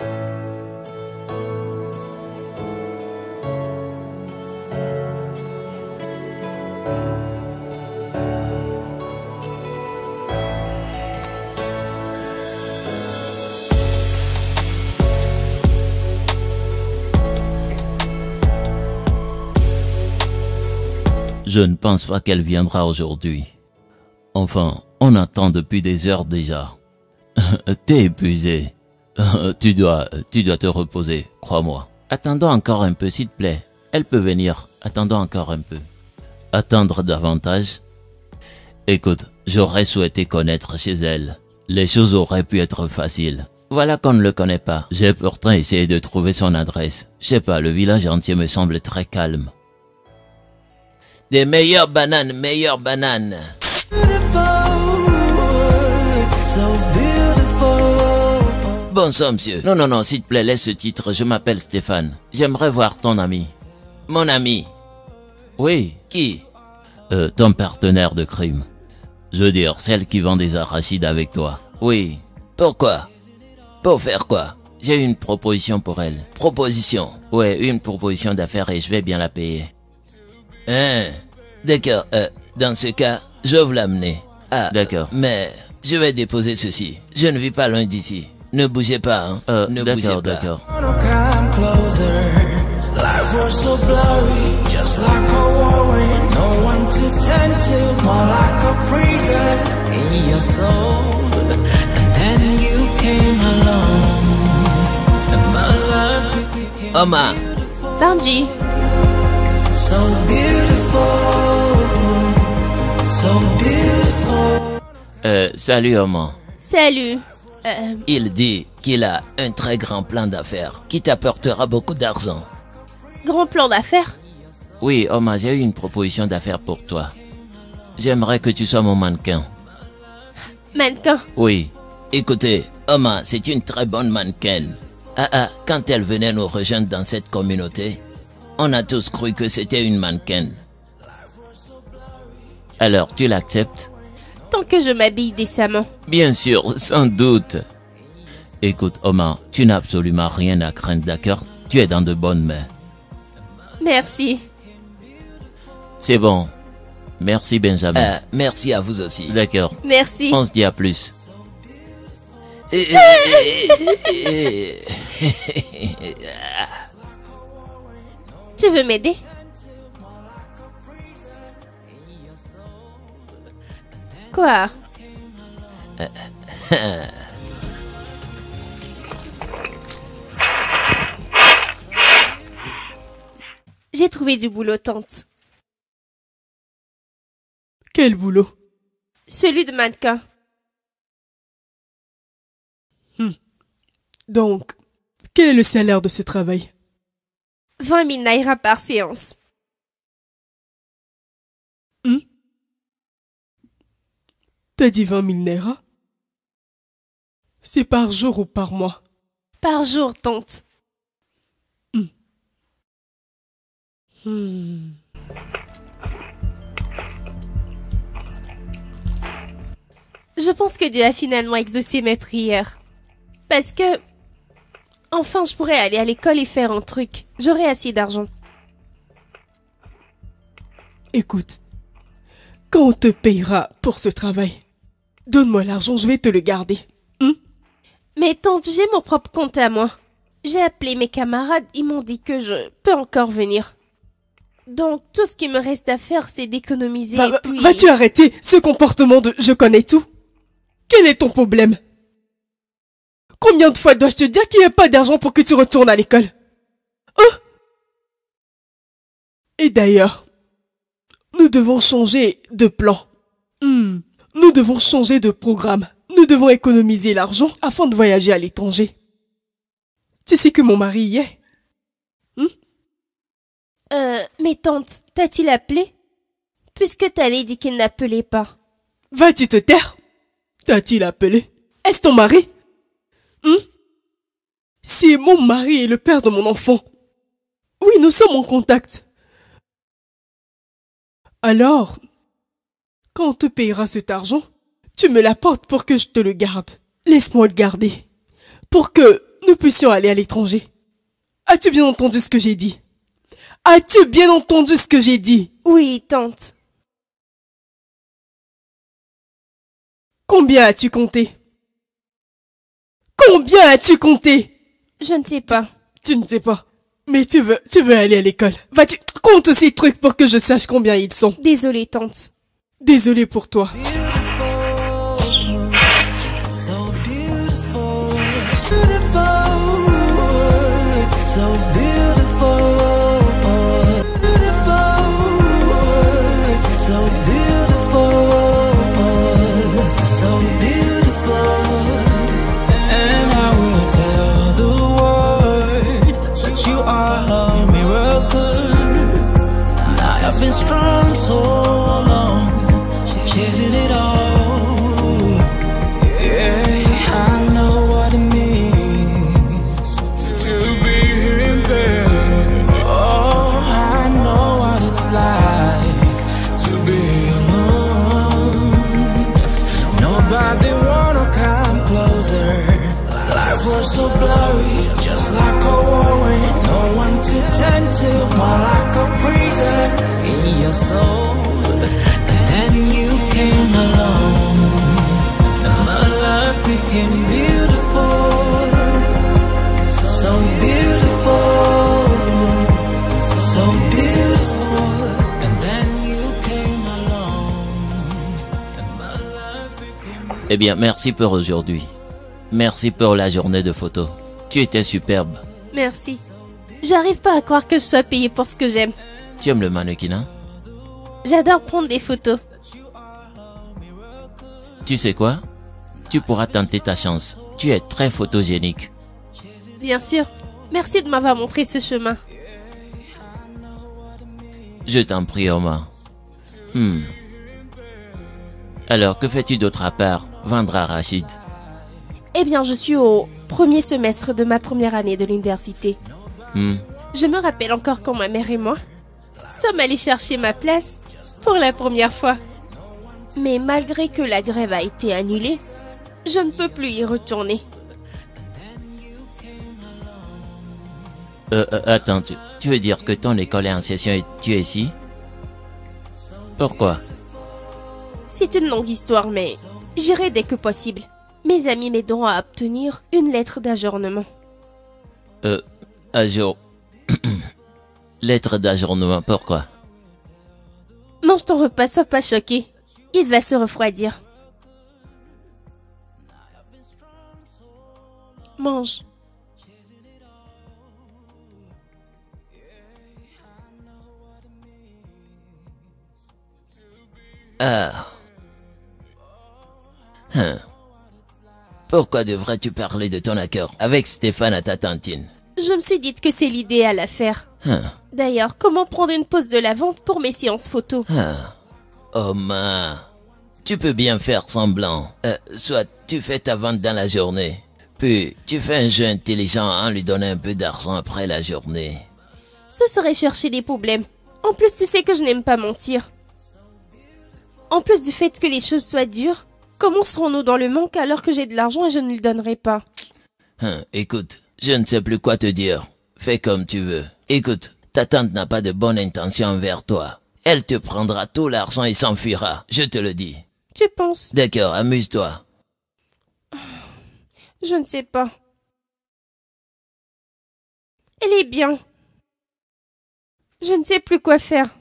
Je ne pense pas qu'elle viendra aujourd'hui. Enfin, on attend depuis des heures déjà. T'es épuisé. Tu dois te reposer, crois-moi. Attendons encore un peu, s'il te plaît. Elle peut venir. Attendons encore un peu. Attendre davantage? Écoute, j'aurais souhaité connaître chez elle. Les choses auraient pu être faciles. Voilà qu'on ne le connaît pas. J'ai pourtant essayé de trouver son adresse. Je sais pas, le village entier me semble très calme. Des meilleures bananes, So beautiful. Bon sang, monsieur. Non, s'il te plaît, laisse ce titre. Je m'appelle Stéphane. J'aimerais voir ton ami. Mon ami? Oui. Qui? Ton partenaire de crime. Je veux dire, celle qui vend des arachides avec toi. Oui. Pourquoi? Pour faire quoi? J'ai une proposition pour elle. Proposition? Ouais, une proposition d'affaires et je vais bien la payer. D'accord, dans ce cas, je vais vous l'amener. Ah, d'accord. Mais, je vais déposer ceci. Je ne vis pas loin d'ici. Ne bougez pas, hein. Ne bougez pas. D'accord. Wanna come closer. Life was so blurry, just like a warring. No one to tend to, more like a prison in your soul. And then you came along, and my love became Oma, Benji. so beautiful, so beautiful. Salut Oma. Salut. Il dit qu'il a un très grand plan d'affaires qui t'apportera beaucoup d'argent. Grand plan d'affaires? Oui, Oma, j'ai eu une proposition d'affaires pour toi. J'aimerais que tu sois mon mannequin. Mannequin. Oui. Écoutez, Oma, c'est une très bonne mannequin. Quand elle venait nous rejoindre dans cette communauté, on a tous cru que c'était une mannequin. Alors, tu l'acceptes? Tant que je m'habille décemment. Bien sûr, sans doute. Écoute, Oma, tu n'as absolument rien à craindre, d'accord? Tu es dans de bonnes mains. Merci. C'est bon. Merci, Benjamin. Merci à vous aussi. D'accord. Merci. On se dit à plus. Tu veux m'aider? Quoi? J'ai trouvé du boulot, tante. Quel boulot? Celui de mannequin. Donc, quel est le salaire de ce travail? 20 000 naira par séance. T'as dit 20 000 naira? C'est par jour ou par mois? Par jour, tante. Je pense que Dieu a finalement exaucé mes prières. Parce que... Enfin, je pourrais aller à l'école et faire un truc. J'aurai assez d'argent. Écoute, quand on te payera pour ce travail, donne-moi l'argent, je vais te le garder. Mais tante, j'ai mon propre compte à moi. J'ai appelé mes camarades, ils m'ont dit que je peux encore venir. Donc, tout ce qui me reste à faire, c'est d'économiser et puis... Vas-tu arrêter ce comportement de « je connais tout » ? Quel est ton problème? Combien de fois dois-je te dire qu'il n'y a pas d'argent pour que tu retournes à l'école? Et d'ailleurs, nous devons changer de plan. Nous devons changer de programme. Nous devons économiser l'argent afin de voyager à l'étranger. Tu sais que mon mari y est. Mais tante, t'a-t-il appelé? Puisque t'avais dit qu'il n'appelait pas. Vas-tu te taire? T'a-t-il appelé? Est-ce ton mari? C'est mon mari et le père de mon enfant. Oui, nous sommes en contact. Alors, quand on te payera cet argent, tu me l'apportes pour que je te le garde. Laisse-moi le garder. Pour que nous puissions aller à l'étranger. As-tu bien entendu ce que j'ai dit? As-tu bien entendu ce que j'ai dit? Oui, tante. Combien as-tu compté? Combien as-tu compté? Je ne sais pas. Tu ne sais pas. Mais tu veux aller à l'école. Vas-tu compte ces trucs pour que je sache combien ils sont. Désolée, tante. Désolé pour toi. So beautiful, beautiful, so beautiful, beautiful, so beautiful, so beautiful, and I will tell the world that you are a miracle. I've been strong so long, chasing it all. I know what it means to be in bed. Oh, I know what it's like to be alone. Nobody wanna come closer. Life was so blurry, just like a whirlwind. No one to tend to, more like a prison in your soul. And then you came along, and my life became beautiful, so beautiful, so beautiful. And then you came along, and my life became... Eh bien, merci pour aujourd'hui. Merci pour la journée de photos. Tu étais superbe. Merci. J'arrive pas à croire que je sois payée pour ce que j'aime. Tu aimes le mannequinat? J'adore prendre des photos. Tu sais quoi? Tu pourras tenter ta chance. Tu es très photogénique. Bien sûr. Merci de m'avoir montré ce chemin. Je t'en prie, Omar. Alors, que fais-tu d'autre à part vendre à Rachid? Eh bien, je suis au premier semestre de ma première année de l'université. Je me rappelle encore quand ma mère et moi sommes allés chercher ma place pour la première fois. Mais malgré que la grève a été annulée, je ne peux plus y retourner. Attends, tu veux dire que ton école est en session et tu es ici? Pourquoi? C'est une longue histoire, mais j'irai dès que possible. Mes amis m'aideront à obtenir une lettre d'ajournement. Lettre d'ajournement, pourquoi? Mange ton repas, sois pas choqué. Il va se refroidir. Mange. Ah. Pourquoi devrais-tu parler de ton accord avec Stéphane à ta tantine? Je me suis dit que c'est l'idéal à faire. D'ailleurs, comment prendre une pause de la vente pour mes séances photos? Omar, tu peux bien faire semblant. Soit tu fais ta vente dans la journée, puis tu fais un jeu intelligent en lui donnant un peu d'argent après la journée. Ce serait chercher des problèmes. En plus, tu sais que je n'aime pas mentir. En plus du fait que les choses soient dures, comment serons-nous dans le manque alors que j'ai de l'argent et je ne le donnerai pas? Écoute, je ne sais plus quoi te dire. Fais comme tu veux. Écoute, ta tante n'a pas de bonne intention envers toi. Elle te prendra tout l'argent et s'enfuira, je te le dis. Tu penses? D'accord, amuse-toi. Je ne sais pas. Elle est bien. Je ne sais plus quoi faire.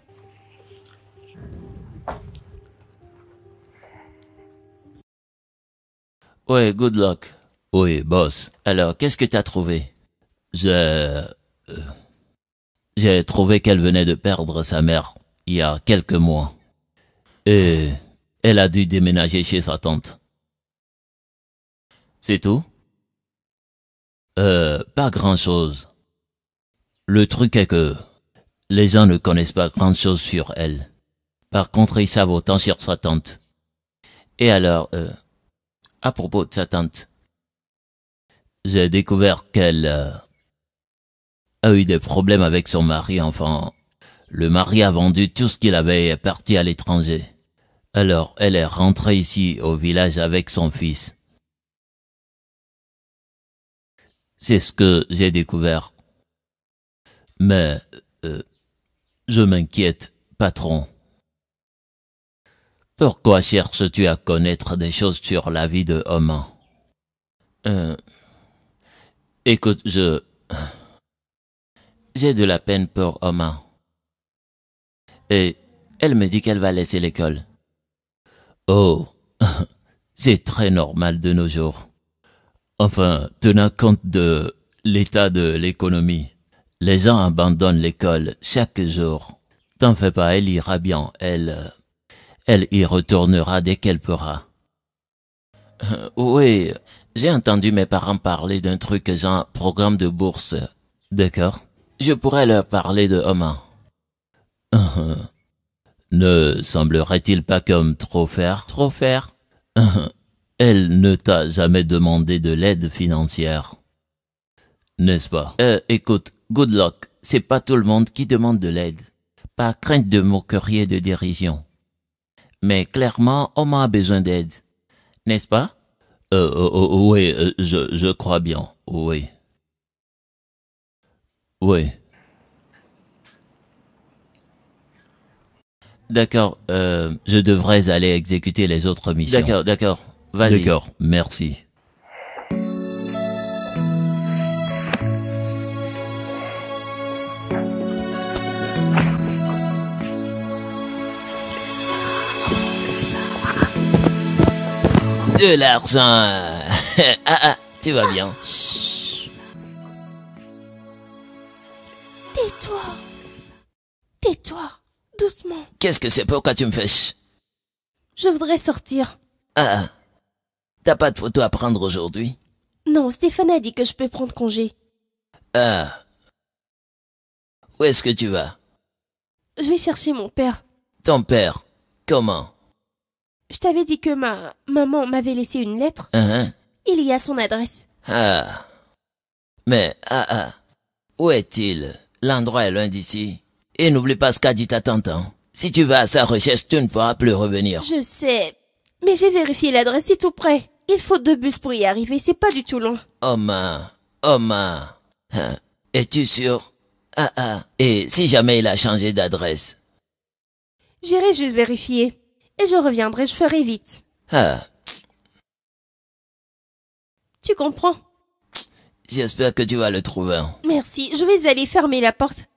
Ouais, good luck. Oui, boss. Alors, qu'est-ce que t'as trouvé? J'ai trouvé qu'elle venait de perdre sa mère il y a quelques mois. Et elle a dû déménager chez sa tante. C'est tout? Pas grand-chose. Le truc est que les gens ne connaissent pas grand-chose sur elle. Par contre, ils savent autant sur sa tante. Et alors, à propos de sa tante, j'ai découvert qu'elle a eu des problèmes avec son mari. Enfin, le mari a vendu tout ce qu'il avait et est parti à l'étranger. Alors, elle est rentrée ici au village avec son fils. C'est ce que j'ai découvert. Mais, je m'inquiète, patron. Pourquoi cherches-tu à connaître des choses sur la vie de Oma? Écoute, j'ai de la peine pour Oma. Et elle me dit qu'elle va laisser l'école. Oh, c'est très normal de nos jours. Enfin, tenant compte de l'état de l'économie, les gens abandonnent l'école chaque jour. T'en fais pas, elle ira bien, elle y retournera dès qu'elle pourra. Oui, j'ai entendu mes parents parler d'un truc genre programme de bourse. D'accord. Je pourrais leur parler de Oma. Ne semblerait-il pas comme trop faire? Elle ne t'a jamais demandé de l'aide financière, n'est-ce pas? Écoute, good luck, c'est pas tout le monde qui demande de l'aide. Par crainte de moquerie et de dérision. Mais clairement, Oma a besoin d'aide. N'est-ce pas? Oui, je crois bien, oui. Oui. D'accord, je devrais aller exécuter les autres missions. D'accord, vas-y. D'accord, merci. De l'argent. Tu vas bien. Chut. Tais-toi. Tais-toi. Doucement. Qu'est-ce que c'est? Pourquoi tu me fais chut? Je voudrais sortir. T'as pas de photo à prendre aujourd'hui? Non, Stéphane a dit que je peux prendre congé. Où est-ce que tu vas? Je vais chercher mon père. Ton père? Comment? Je t'avais dit que ma maman m'avait laissé une lettre. Il y a son adresse. Mais, où est-il? L'endroit est loin d'ici. Et n'oublie pas ce qu'a dit ta tante. Si tu vas à sa recherche, tu ne pourras plus revenir. Je sais. Mais j'ai vérifié l'adresse, c'est tout près. Il faut 2 bus pour y arriver, c'est pas du tout loin. Oma. Es-tu sûr? Et si jamais il a changé d'adresse? J'irai juste vérifier. Et je reviendrai, je ferai vite. Tu comprends? J'espère que tu vas le trouver. Merci, je vais aller fermer la porte.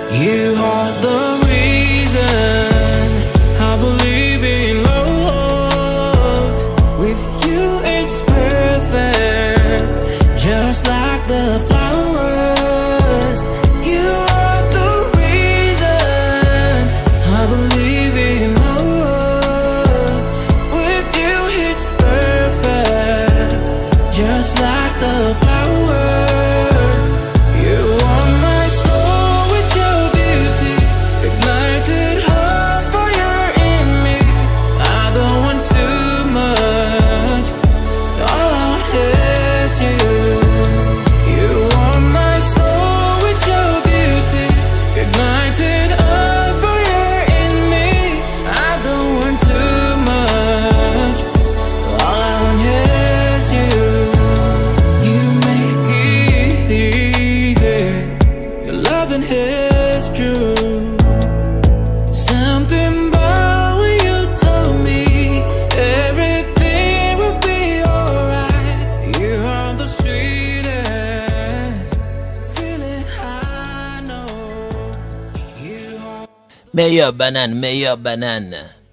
You are the reason I believe in love. With you it's perfect, just like the flowers. You are the reason I believe in love. With you it's perfect, just like the flowers. You are my soul with your beauty, ignited her fire in me. I don't want too much, all I want is you. You are my soul with your beauty, ignited her fire in me. I don't want too much, all I want is you. You make it easy, your loving is true. Something about when you told me everything will be alright. You are the sweetest feeling I know. You are Meilleure banane, meilleure banane.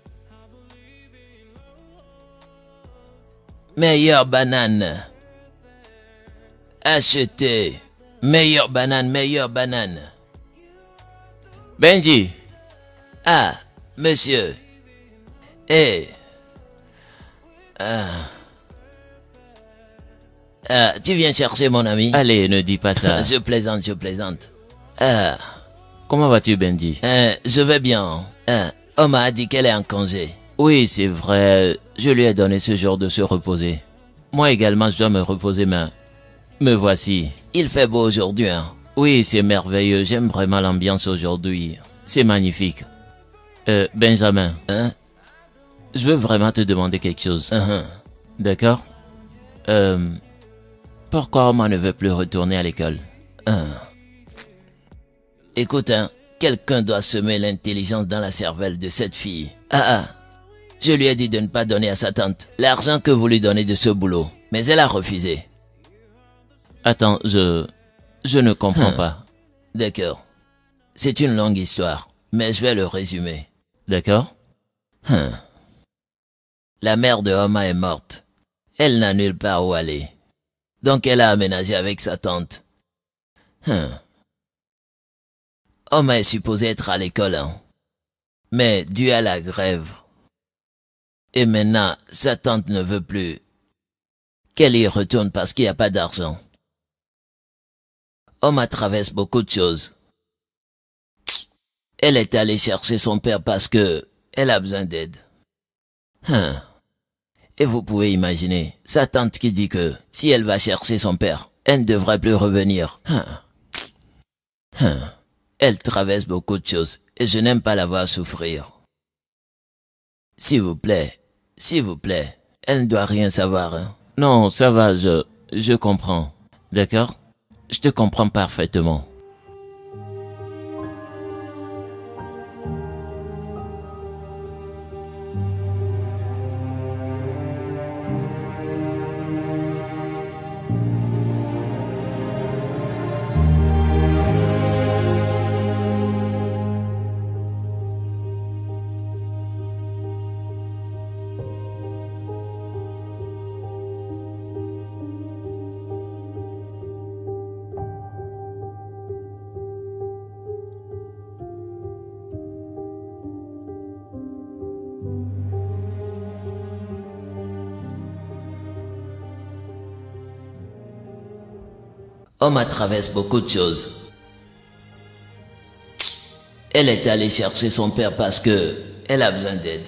Meilleure banane. Achetez. Meilleure banane, meilleure banane. Benji, Ah, monsieur. Eh. Tu viens chercher mon ami? allez, ne dis pas ça. Je plaisante, je plaisante. Comment vas-tu, Benji? Je vais bien. On m'a dit qu'elle est en congé. Oui, c'est vrai, je lui ai donné ce jour de se reposer. Moi également, je dois me reposer, mais me voici. Il fait beau aujourd'hui, hein? Oui, c'est merveilleux, j'aime vraiment l'ambiance aujourd'hui. C'est magnifique. Benjamin, Hein? je veux vraiment te demander quelque chose. D'accord? Pourquoi Oma ne veut plus retourner à l'école? Écoute, hein, quelqu'un doit semer l'intelligence dans la cervelle de cette fille. Je lui ai dit de ne pas donner à sa tante l'argent que vous lui donnez de ce boulot, mais elle a refusé. Attends, je ne comprends pas. D'accord. C'est une longue histoire, mais je vais le résumer. D'accord? La mère de Oma est morte. Elle n'a nulle part où aller. Donc elle a aménagé avec sa tante. Oma est supposé être à l'école, hein. Mais dû à la grève. Et maintenant, sa tante ne veut plus qu'elle y retourne parce qu'il n'y a pas d'argent. Oma traverse beaucoup de choses. Elle est allée chercher son père parce que elle a besoin d'aide. Et vous pouvez imaginer, sa tante qui dit que si elle va chercher son père, elle ne devrait plus revenir. Elle traverse beaucoup de choses et je n'aime pas la voir souffrir. S'il vous plaît, elle ne doit rien savoir, hein. Non, ça va, je comprends. D'accord? Je te comprends parfaitement. Oma traverse beaucoup de choses. Elle est allée chercher son père parce que elle a besoin d'aide.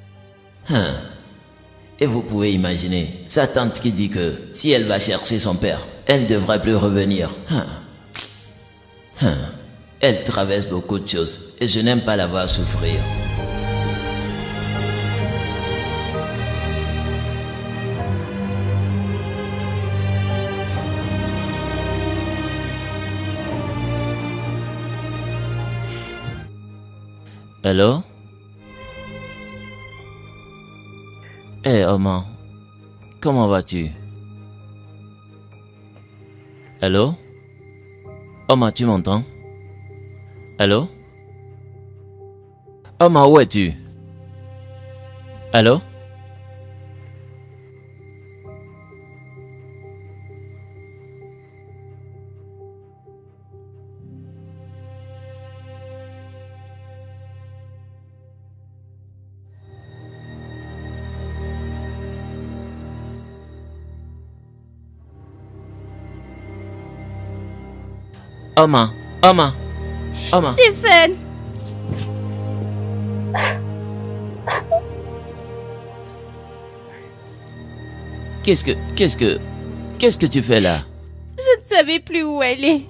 Et vous pouvez imaginer, sa tante qui dit que si elle va chercher son père, elle ne devrait plus revenir. Elle traverse beaucoup de choses et je n'aime pas la voir souffrir. Allô? Hé, Oma, comment vas-tu? Allô? Oma, tu m'entends? Allô? Oma, où es-tu? Allô? Oma, Oma, Oma. Stéphane! Qu'est-ce que tu fais là? Je ne savais plus où elle est.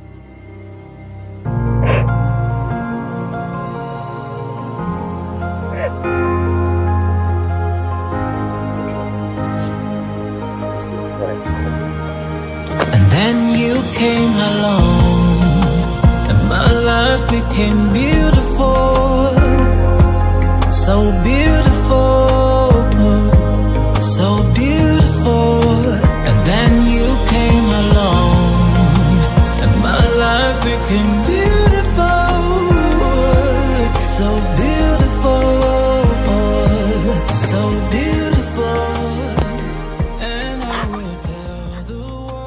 And then you came along, and my life became beautiful, so beautiful, so beautiful. And then you came along, and my life became beautiful, so beautiful, so beautiful. And I will tell the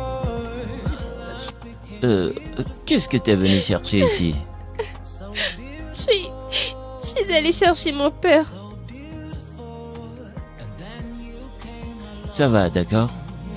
world. Qu'est-ce que t'es venu chercher ici? Je suis allée chercher mon père. Ça va, d'accord?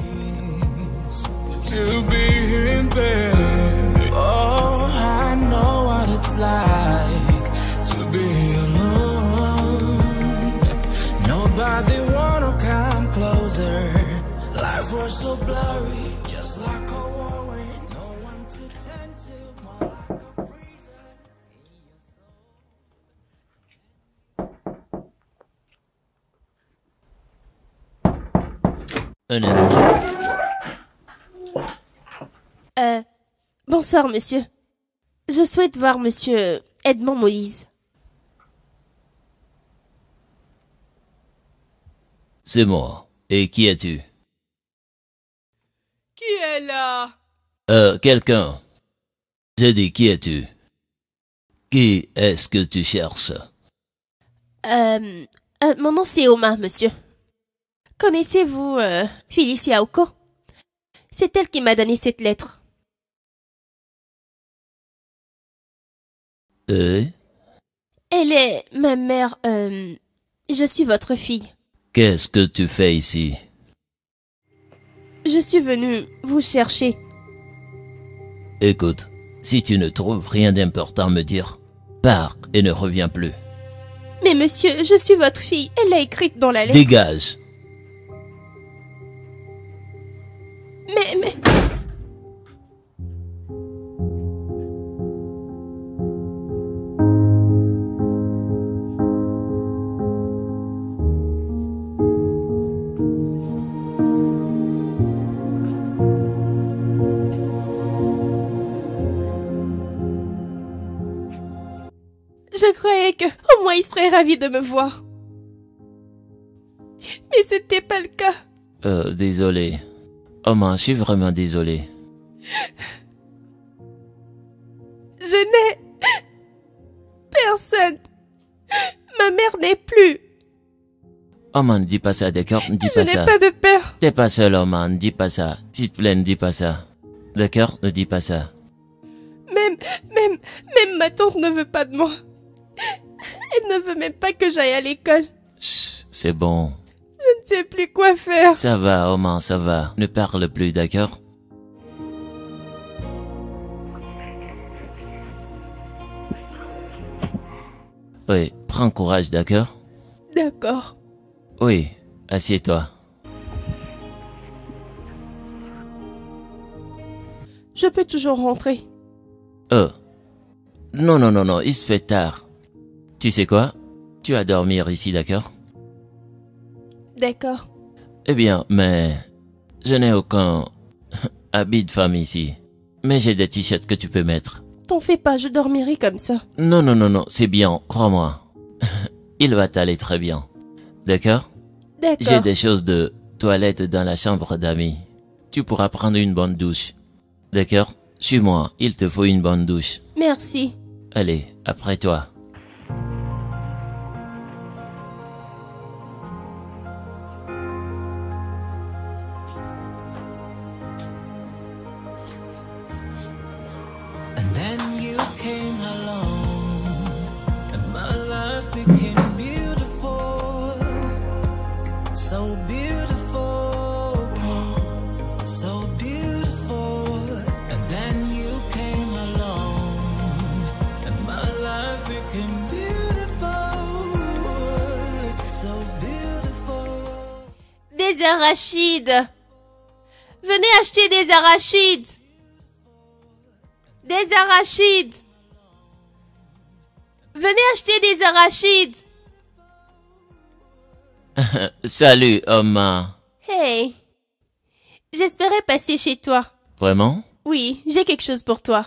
To be in bed. Oh, I know what it's like to be alone. Nobody wanna come closer. Life was so blurry, just like a whirlwind. No one to tend to, more like a freezer. Un instant. Bonsoir, monsieur. Je souhaite voir monsieur Edmond Moïse. C'est moi. Et qui es-tu? Qui est là? Quelqu'un. J'ai dit, qui es-tu? Qui est-ce que tu cherches? Mon nom c'est Oma, monsieur. Connaissez-vous Félicia Oko? C'est elle qui m'a donné cette lettre. Elle est ma mère. Je suis votre fille. Qu'est-ce que tu fais ici? Je suis venue vous chercher. Écoute, si tu ne trouves rien d'important à me dire, pars et ne reviens plus. Mais monsieur, je suis votre fille. Elle l'a écrite dans la lettre. Dégage! Mais... Je croyais que au moins il serait ravi de me voir. Mais c'était pas le cas. Désolé. Oh man, je suis vraiment désolé. Je n'ai personne. Ma mère n'est plus. Oh man, ne dis pas ça, d'accord? Ne dis Je pas ça. n'ai pas de père. T'es pas seul, oh man, ne dis pas ça. S'il te plaît, ne dis pas ça. D'accord? Ne dis pas ça. Même ma tante ne veut pas de moi. Elle ne veut même pas que j'aille à l'école. Chut, c'est bon. Je ne sais plus quoi faire. Ça va, oh man, ça va. Ne parle plus, d'accord? Oui, prends courage, d'accord? D'accord. Oui, assieds-toi. Je peux toujours rentrer. Non, non, non, non, il se fait tard. Tu sais quoi? Tu vas dormir ici, d'accord? D'accord. Eh bien, mais je n'ai aucun habit de femme ici. Mais j'ai des t-shirts que tu peux mettre. T'en fais pas, je dormirai comme ça. Non, non, non, non, c'est bien, crois-moi. Il va t'aller très bien. D'accord? J'ai D'accord. des choses de toilette dans la chambre d'amis. Tu pourras prendre une bonne douche. D'accord? Suis-moi, il te faut une bonne douche. Merci. Allez, après toi. And then you came along, and my life became beautiful, so beautiful, so beautiful. And then you came along, and my life became beautiful, so beautiful. Des arachides. Venez acheter des arachides. Des arachides. Venez acheter des arachides. Salut, Oma. Hey. J'espérais passer chez toi. Vraiment? Oui, j'ai quelque chose pour toi.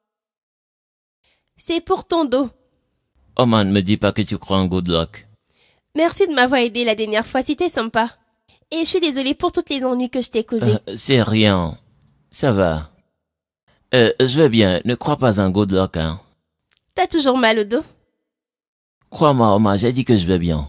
C'est pour ton dos. Oma, ne me dis pas que tu crois en good luck. Merci de m'avoir aidé la dernière fois, c'était sympa. Et je suis désolée pour tous les ennuis que je t'ai causés. C'est rien. Ça va. Je vais bien. Ne crois pas en good luck, hein. T'as toujours mal au dos? Crois-moi, Oma, j'ai dit que je vais bien.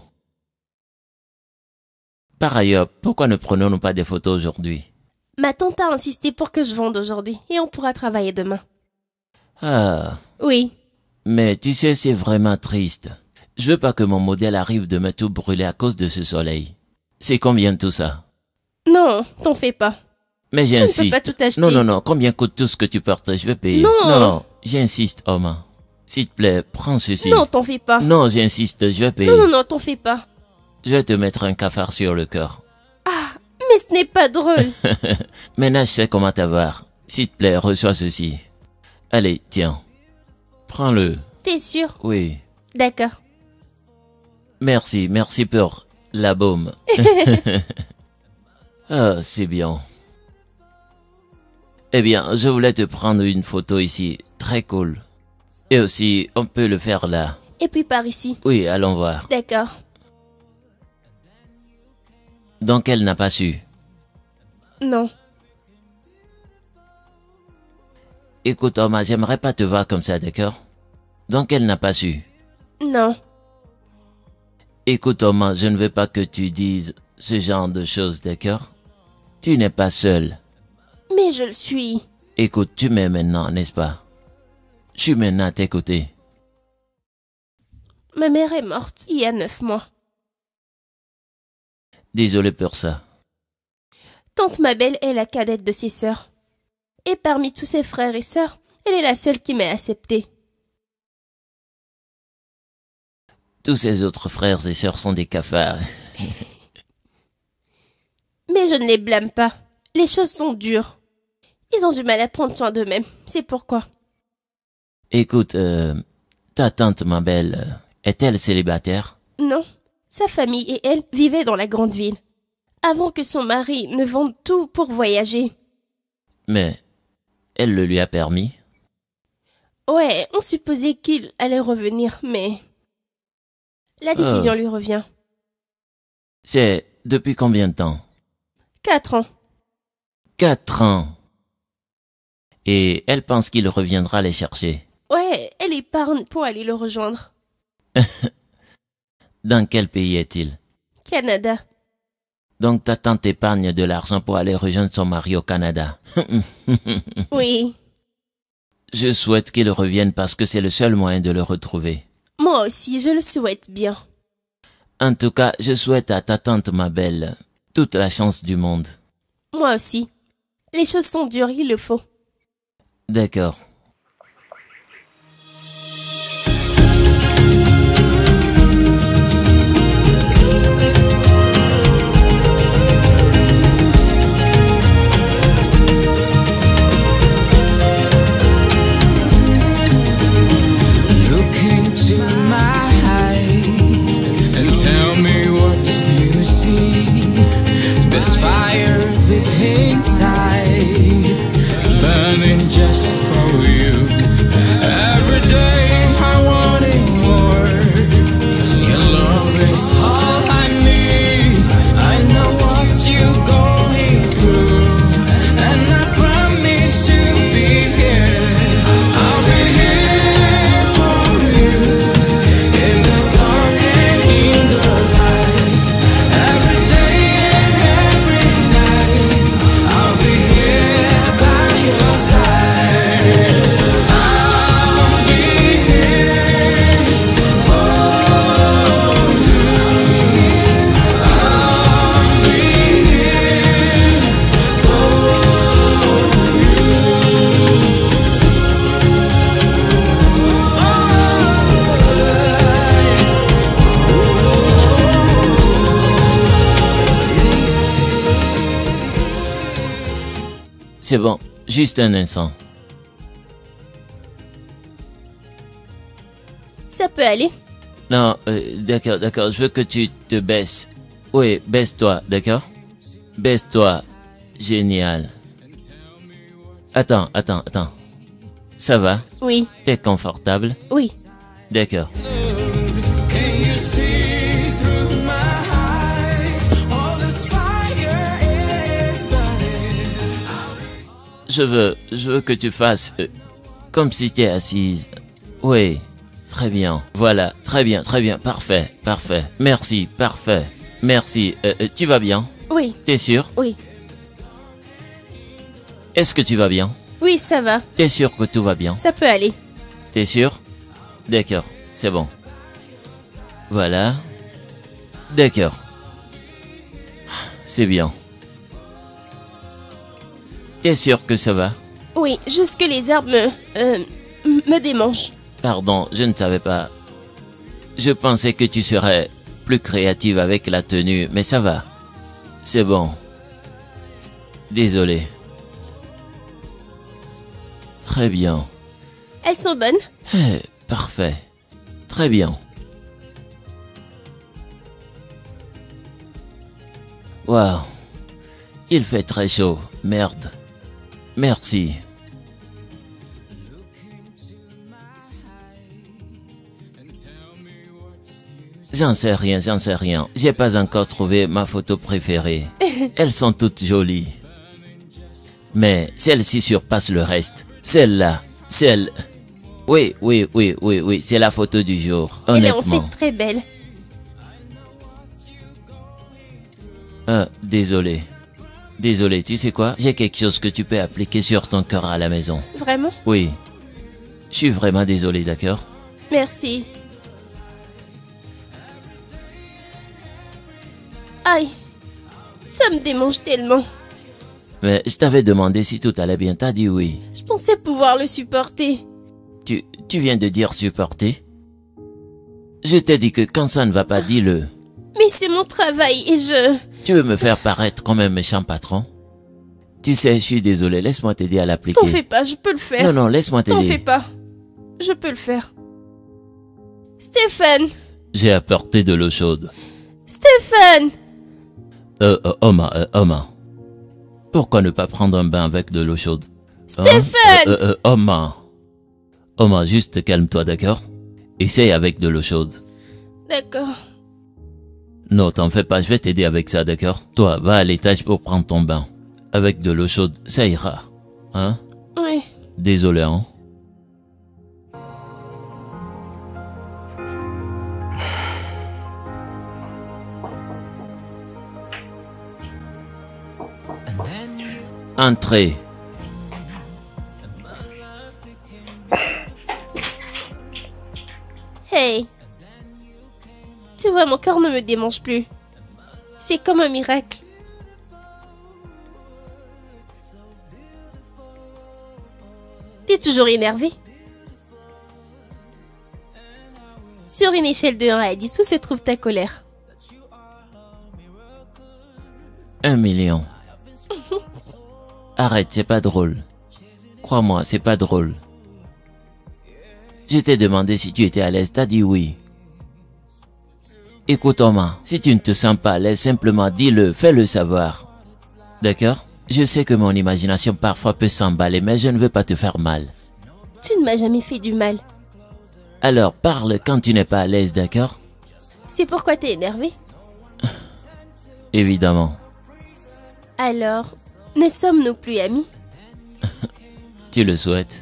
Par ailleurs, pourquoi ne prenons-nous pas des photos aujourd'hui? Ma tante a insisté pour que je vende aujourd'hui et on pourra travailler demain. Ah, Oui. mais tu sais, c'est vraiment triste. Je veux pas que mon modèle arrive de me tout brûler à cause de ce soleil. C'est combien tout ça? Non, t'en fais pas. Mais Tu ne j'insiste. peux pas tout acheter. Non, combien coûte tout ce que tu portes? Je vais payer. Non. J'insiste, Oma. S'il te plaît, prends ceci. Non, t'en fais pas. Non, j'insiste, je vais payer. Non, t'en fais pas. Je vais te mettre un cafard sur le cœur. Mais ce n'est pas drôle. Maintenant, je sais comment t'avoir. S'il te plaît, reçois ceci. Allez, tiens. Prends-le. T'es sûr? Oui. D'accord. Merci pour la baume. Ah, c'est bien. Eh bien, je voulais te prendre une photo ici. Très cool. Et aussi, on peut le faire là. Et puis par ici. Oui, allons voir. D'accord. Donc, elle n'a pas su. Non. Écoute, Oma, j'aimerais pas te voir comme ça, d'accord? Donc, elle n'a pas su. Non. Écoute, Oma, je ne veux pas que tu dises ce genre de choses, d'accord? Tu n'es pas seule. Mais je le suis. Écoute, tu m'aimes maintenant, n'est-ce pas? Je suis maintenant à tes côtés. Ma mère est morte il y a 9 mois. Désolé pour ça. Tante Mabel est la cadette de ses sœurs. Et parmi tous ses frères et sœurs, elle est la seule qui m'a acceptée. Tous ses autres frères et sœurs sont des cafards. Mais je ne les blâme pas. Les choses sont dures. Ils ont du mal à prendre soin d'eux-mêmes. C'est pourquoi. Écoute, ta tante Mabel, est-elle célibataire? Non. Sa famille et elle vivaient dans la grande ville. Avant que son mari ne vende tout pour voyager. Mais elle le lui a permis? Ouais, on supposait qu'il allait revenir, mais... La décision lui revient. C'est depuis combien de temps? 4 ans. 4 ans. Et elle pense qu'il reviendra les chercher. Ouais, elle épargne pour aller le rejoindre. Dans quel pays est-il? Canada. Donc ta tante épargne de l'argent pour aller rejoindre son mari au Canada. Oui. Je souhaite qu'il revienne parce que c'est le seul moyen de le retrouver. Moi aussi, je le souhaite bien. En tout cas, je souhaite à ta tante Mabel toute la chance du monde. Moi aussi. Les choses sont dures, il le faut. D'accord. This fire deep inside, burning just for C'est bon, juste un instant. Ça peut aller. Non, d'accord, je veux que tu te baisses. Oui, baisse-toi, d'accord? Baisse-toi. Génial. Attends. Ça va? Oui. T'es confortable? Oui. D'accord. Je veux que tu fasses comme si t'es assise. Oui, très bien. Voilà, très bien, parfait. Merci, parfait. Merci. Tu vas bien? Oui. T'es sûr? Oui. Est-ce que tu vas bien? Oui, ça va. T'es sûr que tout va bien? Ça peut aller. T'es sûr? D'accord, c'est bon. Voilà. D'accord. C'est bien. T'es sûr que ça va? Oui, juste que les herbes me démangent. Pardon, je ne savais pas. Je pensais que tu serais plus créative avec la tenue, mais ça va. C'est bon. Désolé. Très bien. Elles sont bonnes? Parfait. Très bien. Waouh. Il fait très chaud. Merde. Merci. J'en sais rien. J'ai pas encore trouvé ma photo préférée. Elles sont toutes jolies. Mais celle-ci surpasse le reste. Celle-là. Oui, c'est la photo du jour, honnêtement. Elle est en fait très belle. Désolé, tu sais quoi? J'ai quelque chose que tu peux appliquer sur ton cœur à la maison. Vraiment? Oui. Je suis vraiment désolé, d'accord? Merci. Aïe. Ça me démange tellement. Mais je t'avais demandé si tout allait bien, t'as dit oui. Je pensais pouvoir le supporter. Tu viens de dire supporter? Je t'ai dit que quand ça ne va pas, dis-le. Mais c'est mon travail et Tu veux me faire paraître comme un méchant patron? Tu sais, je suis désolé, laisse-moi t'aider à l'appliquer. T'en fais pas, je peux le faire. Non, laisse-moi t'aider. T'en fais pas. Je peux le faire. Stéphane. J'ai apporté de l'eau chaude. Stéphane. Oma. Pourquoi ne pas prendre un bain avec de l'eau chaude? Stéphane. Oma, juste calme-toi, d'accord? Essaye avec de l'eau chaude. D'accord. Non, t'en fais pas, je vais t'aider avec ça, d'accord? Toi, va à l'étage pour prendre ton bain. Avec de l'eau chaude, ça ira. Hein? Oui. Désolé, hein? Entrez. Hey. Tu vois, mon corps ne me démange plus. C'est comme un miracle. T'es toujours énervé? Sur une échelle de 1 à 10, où se trouve ta colère? 1 million. Arrête, c'est pas drôle. Crois-moi, c'est pas drôle. Je t'ai demandé si tu étais à l'aise, t'as dit oui. Écoute, Oma, si tu ne te sens pas à l'aise, simplement dis-le, fais-le savoir. D'accord? Je sais que mon imagination parfois peut s'emballer, mais je ne veux pas te faire mal. Tu ne m'as jamais fait du mal. Alors, parle quand tu n'es pas à l'aise, d'accord? C'est pourquoi t'es énervé? Évidemment. Alors, ne sommes-nous plus amis? Tu le souhaites?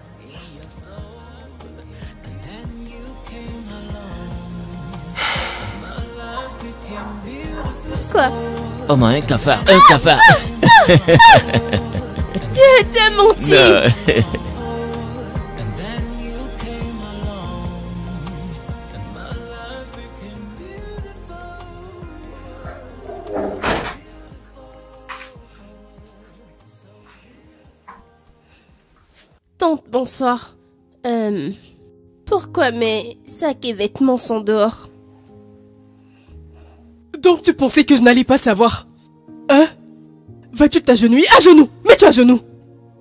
Quoi? Oh mais un cafard, Tu t'es menti! Non. Tante, bonsoir. Pourquoi mes sacs et vêtements sont dehors? Donc tu pensais que je n'allais pas savoir? Hein? Vas-tu t'agenouiller? À genoux! Mets-toi à genoux!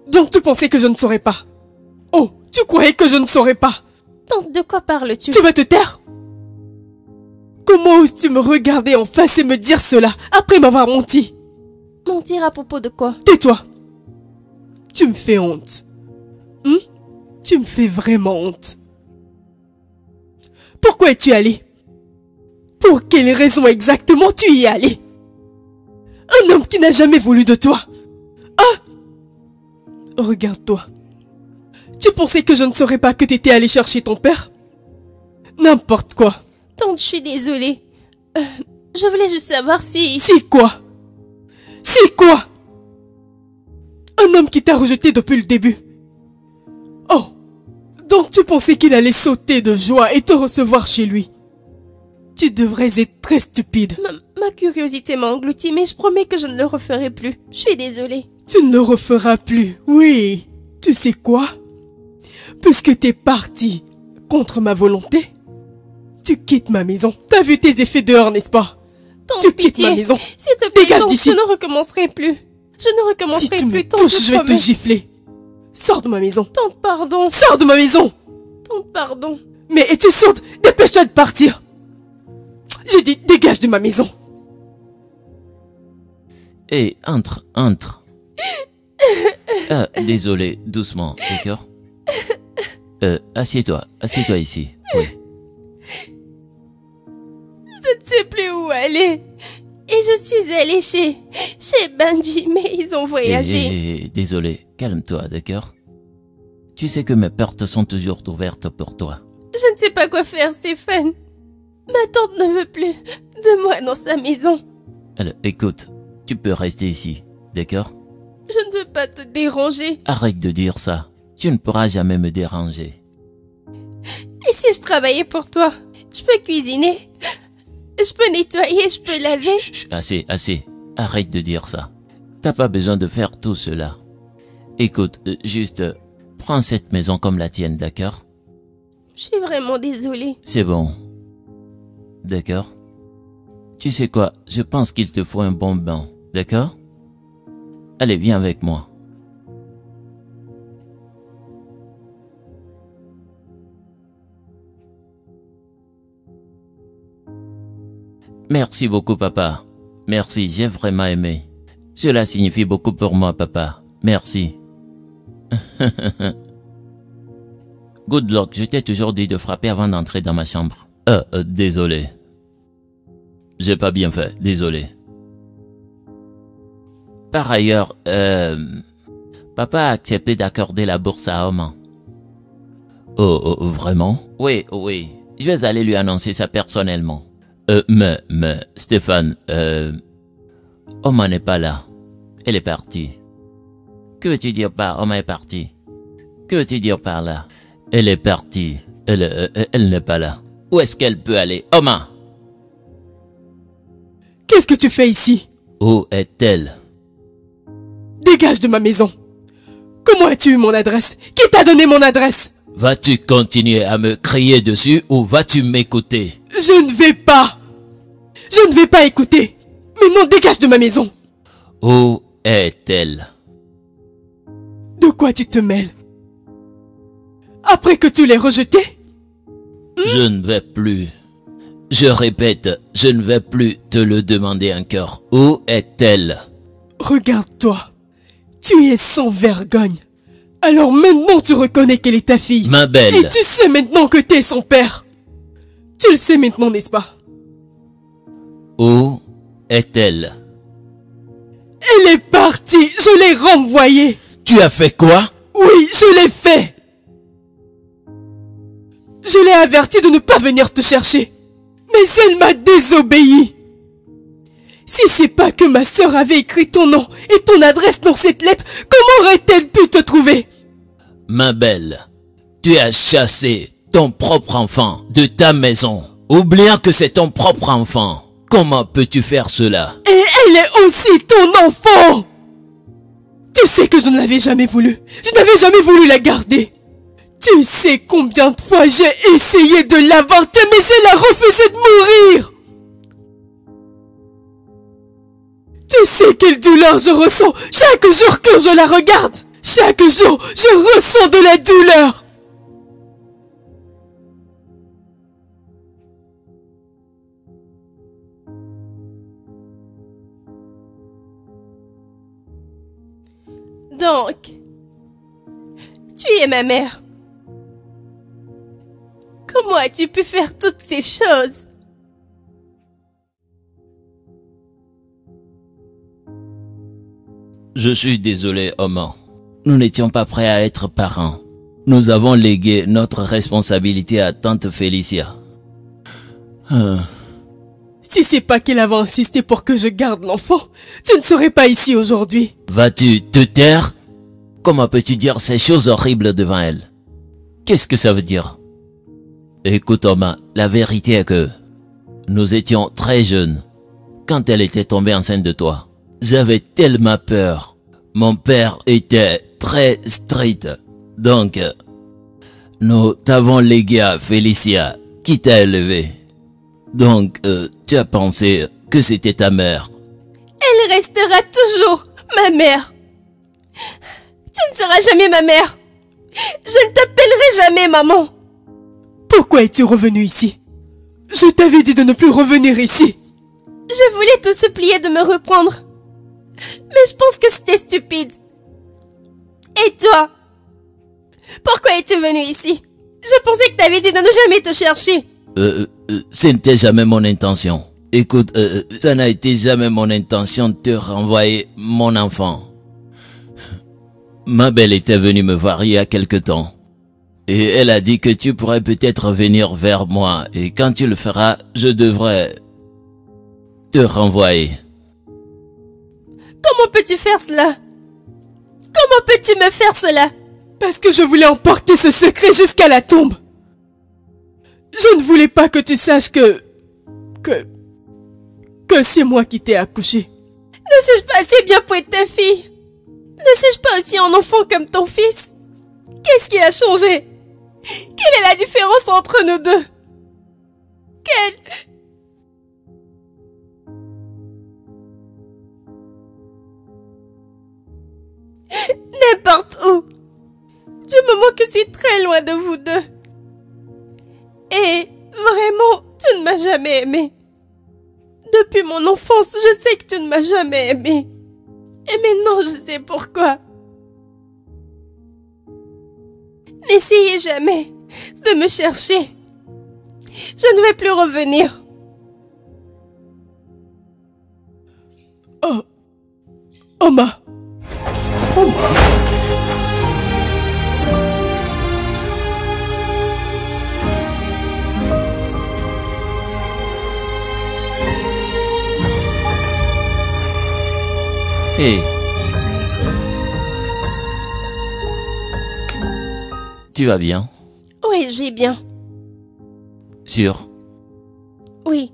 Donc tu pensais que je ne saurais pas? Oh, tu croyais que je ne saurais pas? Tante, de quoi parles-tu? Tu vas te taire? Comment oses-tu me regarder en face et me dire cela après m'avoir menti? Mentir à propos de quoi? Tais-toi. Tu me fais honte. Tu me fais vraiment honte. Pourquoi es-tu allé? Pour quelle raison exactement tu y es allé? Un homme qui n'a jamais voulu de toi. Ah! Regarde-toi. Tu pensais que je ne saurais pas que tu étais allé chercher ton père? N'importe quoi. Tante, je suis désolée. Je voulais juste savoir si... C'est quoi? C'est quoi? Un homme qui t'a rejeté depuis le début. Oh, donc tu pensais qu'il allait sauter de joie et te recevoir chez lui. Tu devrais être très stupide. Ma curiosité m'a englouti, mais je promets que je ne le referai plus. Je suis désolée. Tu ne le referas plus, oui. Tu sais quoi? Puisque t'es parti contre ma volonté, tu quittes ma maison. T'as vu tes effets dehors, n'est-ce pas? Tante, Tu quittes pitié. ma maison. S'il te plaît, Dégage non, d'ici. je ne recommencerai plus. Je ne recommencerai Si tu plus, me tante, touches, je vais te promets. gifler. Sors de ma maison. Tante, pardon. Sors de ma maison. Tante, pardon. Mais es-tu sourde? Dépêche-toi de partir. J'ai dit dégage de ma maison. Hé, entre. Désolé, doucement, d'accord? Assieds-toi ici, oui. Je ne sais plus où aller. Et je suis allée chez Benji, mais ils ont voyagé. Désolé, calme-toi, d'accord? Tu sais que mes portes sont toujours ouvertes pour toi. Je ne sais pas quoi faire, Stéphane. Ma tante ne veut plus de moi dans sa maison. Alors, écoute, tu peux rester ici, d'accord? Je ne veux pas te déranger. Arrête de dire ça. Tu ne pourras jamais me déranger. Et si je travaillais pour toi? Je peux cuisiner, je peux nettoyer, je peux laver. Chut, assez. Arrête de dire ça. T'as pas besoin de faire tout cela. Écoute, juste, prends cette maison comme la tienne, d'accord? Je suis vraiment désolée. C'est bon. D'accord? Tu sais quoi? Je pense qu'il te faut un bon bain, d'accord? Allez, viens avec moi. Merci beaucoup, papa. Merci, j'ai vraiment aimé. Cela signifie beaucoup pour moi, papa. Merci. Good luck, je t'ai toujours dit de frapper avant d'entrer dans ma chambre. Désolé. J'ai pas bien fait, désolé. Par ailleurs, papa a accepté d'accorder la bourse à Oman. Oh, vraiment? Oui. Je vais aller lui annoncer ça personnellement. Mais, Stéphane, Oman n'est pas là. Elle est partie. Que veux-tu dire par Oman est partie? Que veux-tu dire par là? Elle est partie. Elle n'est pas là. Où est-ce qu'elle peut aller? Oman! Qu'est-ce que tu fais ici? Où est-elle? Dégage de ma maison. Comment as-tu eu mon adresse? Qui t'a donné mon adresse? Vas-tu continuer à me crier dessus ou vas-tu m'écouter? Je ne vais pas. Je ne vais pas écouter. Maintenant, dégage de ma maison. Où est-elle? De quoi tu te mêles? Après que tu l'aies rejetée? Je ne vais plus. Je répète, je ne vais plus te le demander encore. Où est-elle? Regarde-toi. Tu es sans vergogne. Alors maintenant tu reconnais qu'elle est ta fille. Ma belle. Et tu sais maintenant que t'es son père. Tu le sais maintenant, n'est-ce pas? Où est-elle? Elle est partie. Je l'ai renvoyée. Tu as fait quoi? Oui, je l'ai fait. Je l'ai averti de ne pas venir te chercher. Mais elle m'a désobéi. Si c'est pas que ma sœur avait écrit ton nom et ton adresse dans cette lettre, comment aurait-elle pu te trouver? Ma belle, tu as chassé ton propre enfant de ta maison, oubliant que c'est ton propre enfant. Comment peux-tu faire cela? Et elle est aussi ton enfant. Tu sais que je ne l'avais jamais voulu. Je n'avais jamais voulu la garder. Tu sais combien de fois j'ai essayé de l'avorter, mais elle a refusé de mourir. Tu sais quelle douleur je ressens chaque jour que je la regarde. Chaque jour, je ressens de la douleur. Donc, tu es ma mère. Comment as-tu pu faire toutes ces choses? Je suis désolé, Oma. Nous n'étions pas prêts à être parents. Nous avons légué notre responsabilité à tante Félicia. Si c'est pas qu'elle avait insisté pour que je garde l'enfant, tu ne serais pas ici aujourd'hui. Vas-tu te taire? Comment peux-tu dire ces choses horribles devant elle? Qu'est-ce que ça veut dire? Écoute, Oma, la vérité est que nous étions très jeunes quand elle était tombée enceinte de toi. J'avais tellement peur. Mon père était très strict. Donc, nous t'avons légué à Félicia qui t'a élevé. Donc, tu as pensé que c'était ta mère. Elle restera toujours ma mère. Tu ne seras jamais ma mère. Je ne t'appellerai jamais maman. Pourquoi es-tu revenu ici? Je t'avais dit de ne plus revenir ici. Je voulais te supplier de me reprendre. Mais je pense que c'était stupide. Et toi? Pourquoi es-tu venu ici? Je pensais que t'avais dit de ne jamais te chercher. Ce n'était jamais mon intention. Écoute, ça n'a été jamais mon intention de te renvoyer mon enfant. Ma belle était venue me voir il y a quelque temps. Et elle a dit que tu pourrais peut-être venir vers moi. Et quand tu le feras, je devrais te renvoyer. Comment peux-tu faire cela? Comment peux-tu me faire cela? Parce que je voulais emporter ce secret jusqu'à la tombe. Je ne voulais pas que tu saches que c'est moi qui t'ai accouché. Ne suis-je pas assez bien pour être ta fille? Ne suis-je pas aussi un enfant comme ton fils? Qu'est-ce qui a changé? Quelle est la différence entre nous deux? N'importe où. Du moment que c'est très loin de vous deux. Et vraiment, tu ne m'as jamais aimé. Depuis mon enfance, je sais que tu ne m'as jamais aimé. Et maintenant, je sais pourquoi. N'essayez jamais de me chercher. Je ne vais plus revenir. Oh, Oma. Hé. Tu vas bien? Oui, je vais bien. Sûr? Oui.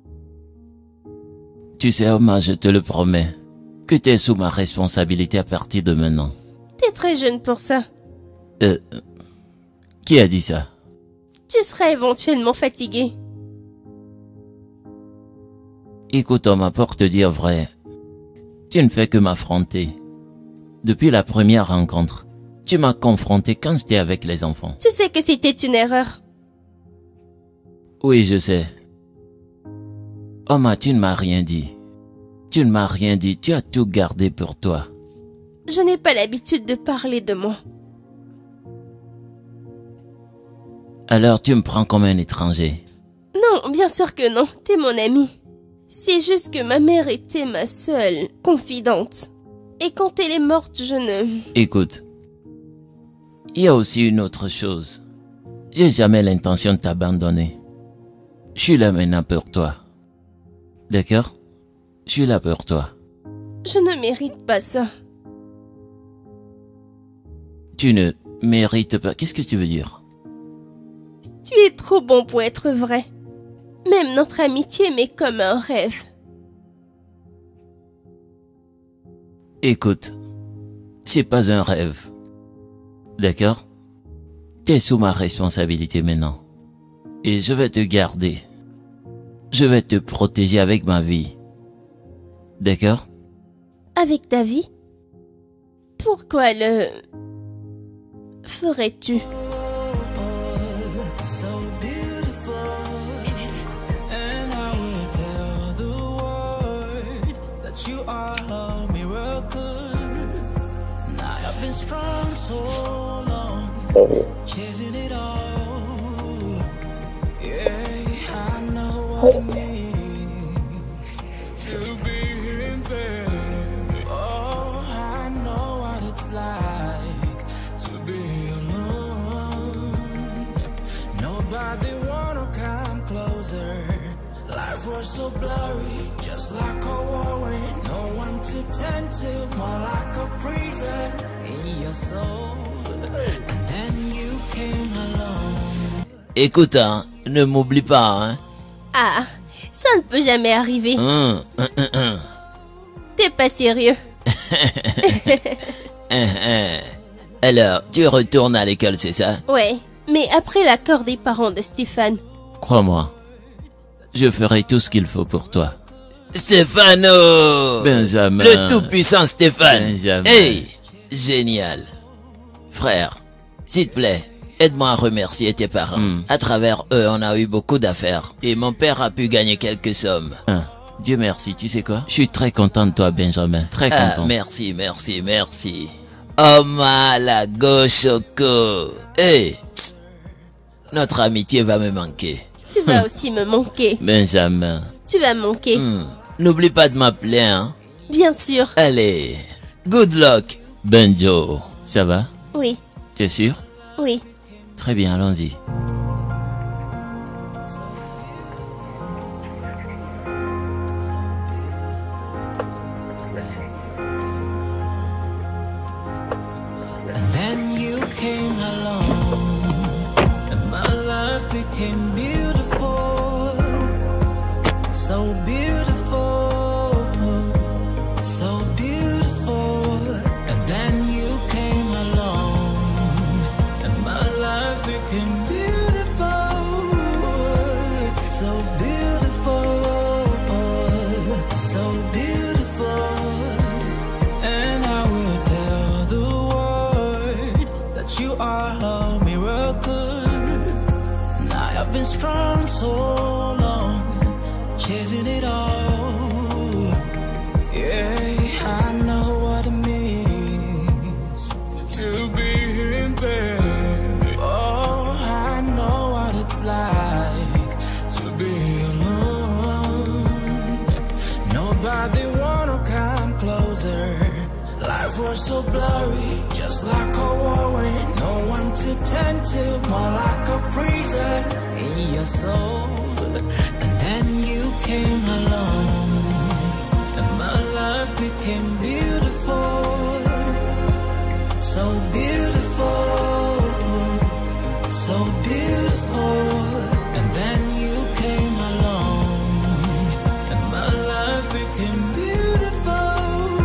Tu sais, Oma, je te le promets, que tu es sous ma responsabilité à partir de maintenant. T'es très jeune pour ça. Qui a dit ça? Tu seras éventuellement fatigué. Écoute, Oma, pour te dire vrai, tu ne fais que m'affronter. Depuis la première rencontre, tu m'as confronté quand j'étais avec les enfants. Tu sais que c'était une erreur. Oui, je sais. Oma, tu ne m'as rien dit. Tu ne m'as rien dit, tu as tout gardé pour toi. Je n'ai pas l'habitude de parler de moi. Alors tu me prends comme un étranger. Non, bien sûr que non, t'es mon ami. C'est juste que ma mère était ma seule confidente. Et quand elle est morte, je ne... Écoute, il y a aussi une autre chose. J'ai jamais l'intention de t'abandonner. Je suis là maintenant pour toi. D'accord? Je suis là pour toi. Je ne mérite pas ça. Tu ne mérites pas... Qu'est-ce que tu veux dire? Tu es trop bon pour être vrai. Même notre amitié m'est comme un rêve. Écoute, c'est pas un rêve. D'accord? T'es sous ma responsabilité maintenant. Et je vais te garder. Je vais te protéger avec ma vie. D'accord? Avec ta vie? Pourquoi le ferais-tu? So beautiful, and I will tell the world that you are a miracle. Now I've been strong so long, chasing it all. Yeah, I know what it means to be in bed. Oh, I know what it's like to be alone. Nobody wanna come closer. Life was so blurry, just like a whirlwind. No one to tend to, more like a prison in your soul. And then you came along. Écoute, hein, ne m'oublie pas, hein. Ah, ça ne peut jamais arriver. T'es pas sérieux. Alors, tu retournes à l'école, c'est ça? Ouais, mais après l'accord des parents de Stéphane. Crois-moi, je ferai tout ce qu'il faut pour toi. Stéphano! Benjamin. Le tout-puissant Stéphane. Benjamin. Hey, génial. Frère, s'il te plaît, aide-moi à remercier tes parents. À travers eux, on a eu beaucoup d'affaires. Et mon père a pu gagner quelques sommes. Dieu merci, tu sais quoi? Je suis très content de toi, Benjamin. Très content. Merci, merci, merci. Oh la Choco. Hey, notre amitié va me manquer. Tu vas aussi me manquer. Benjamin. Tu vas me manquer. N'oublie pas de m'appeler, hein. Bien sûr. Allez, good luck. Benjo, ça va? Oui, Tu es sûr? oui. Très bien, allons-y. And then you came along, and my life became beautiful, so beautiful, so beautiful. And then you came along, and my life became beautiful, so beautiful, so beautiful. And I will tell the world that you are a miracle. Now I've been strong so long, chasing it all. Yeah, I know what it means to be here in bed. Oh, I know what it's like to be alone. Nobody wanna come closer. Life was so blurry, just like a whirlwind. No one to tend to, more like a prison in your soul. And then you came along, and my life became beautiful, so beautiful, so beautiful. And then you came along, and my life became beautiful,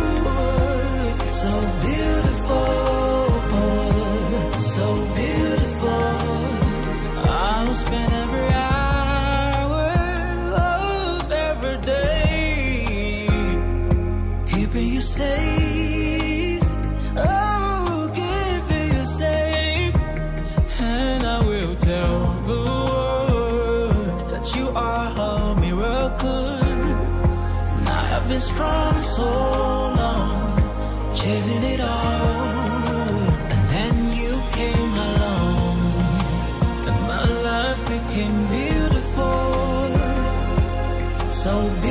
so beautiful, so beautiful. I'll spend every hour of every day keeping you safe. Oh, keeping you safe. And I will tell the world that you are a miracle. Now I've been strong so long, chasing it all. And then you came along, and my life became beautiful, so beautiful.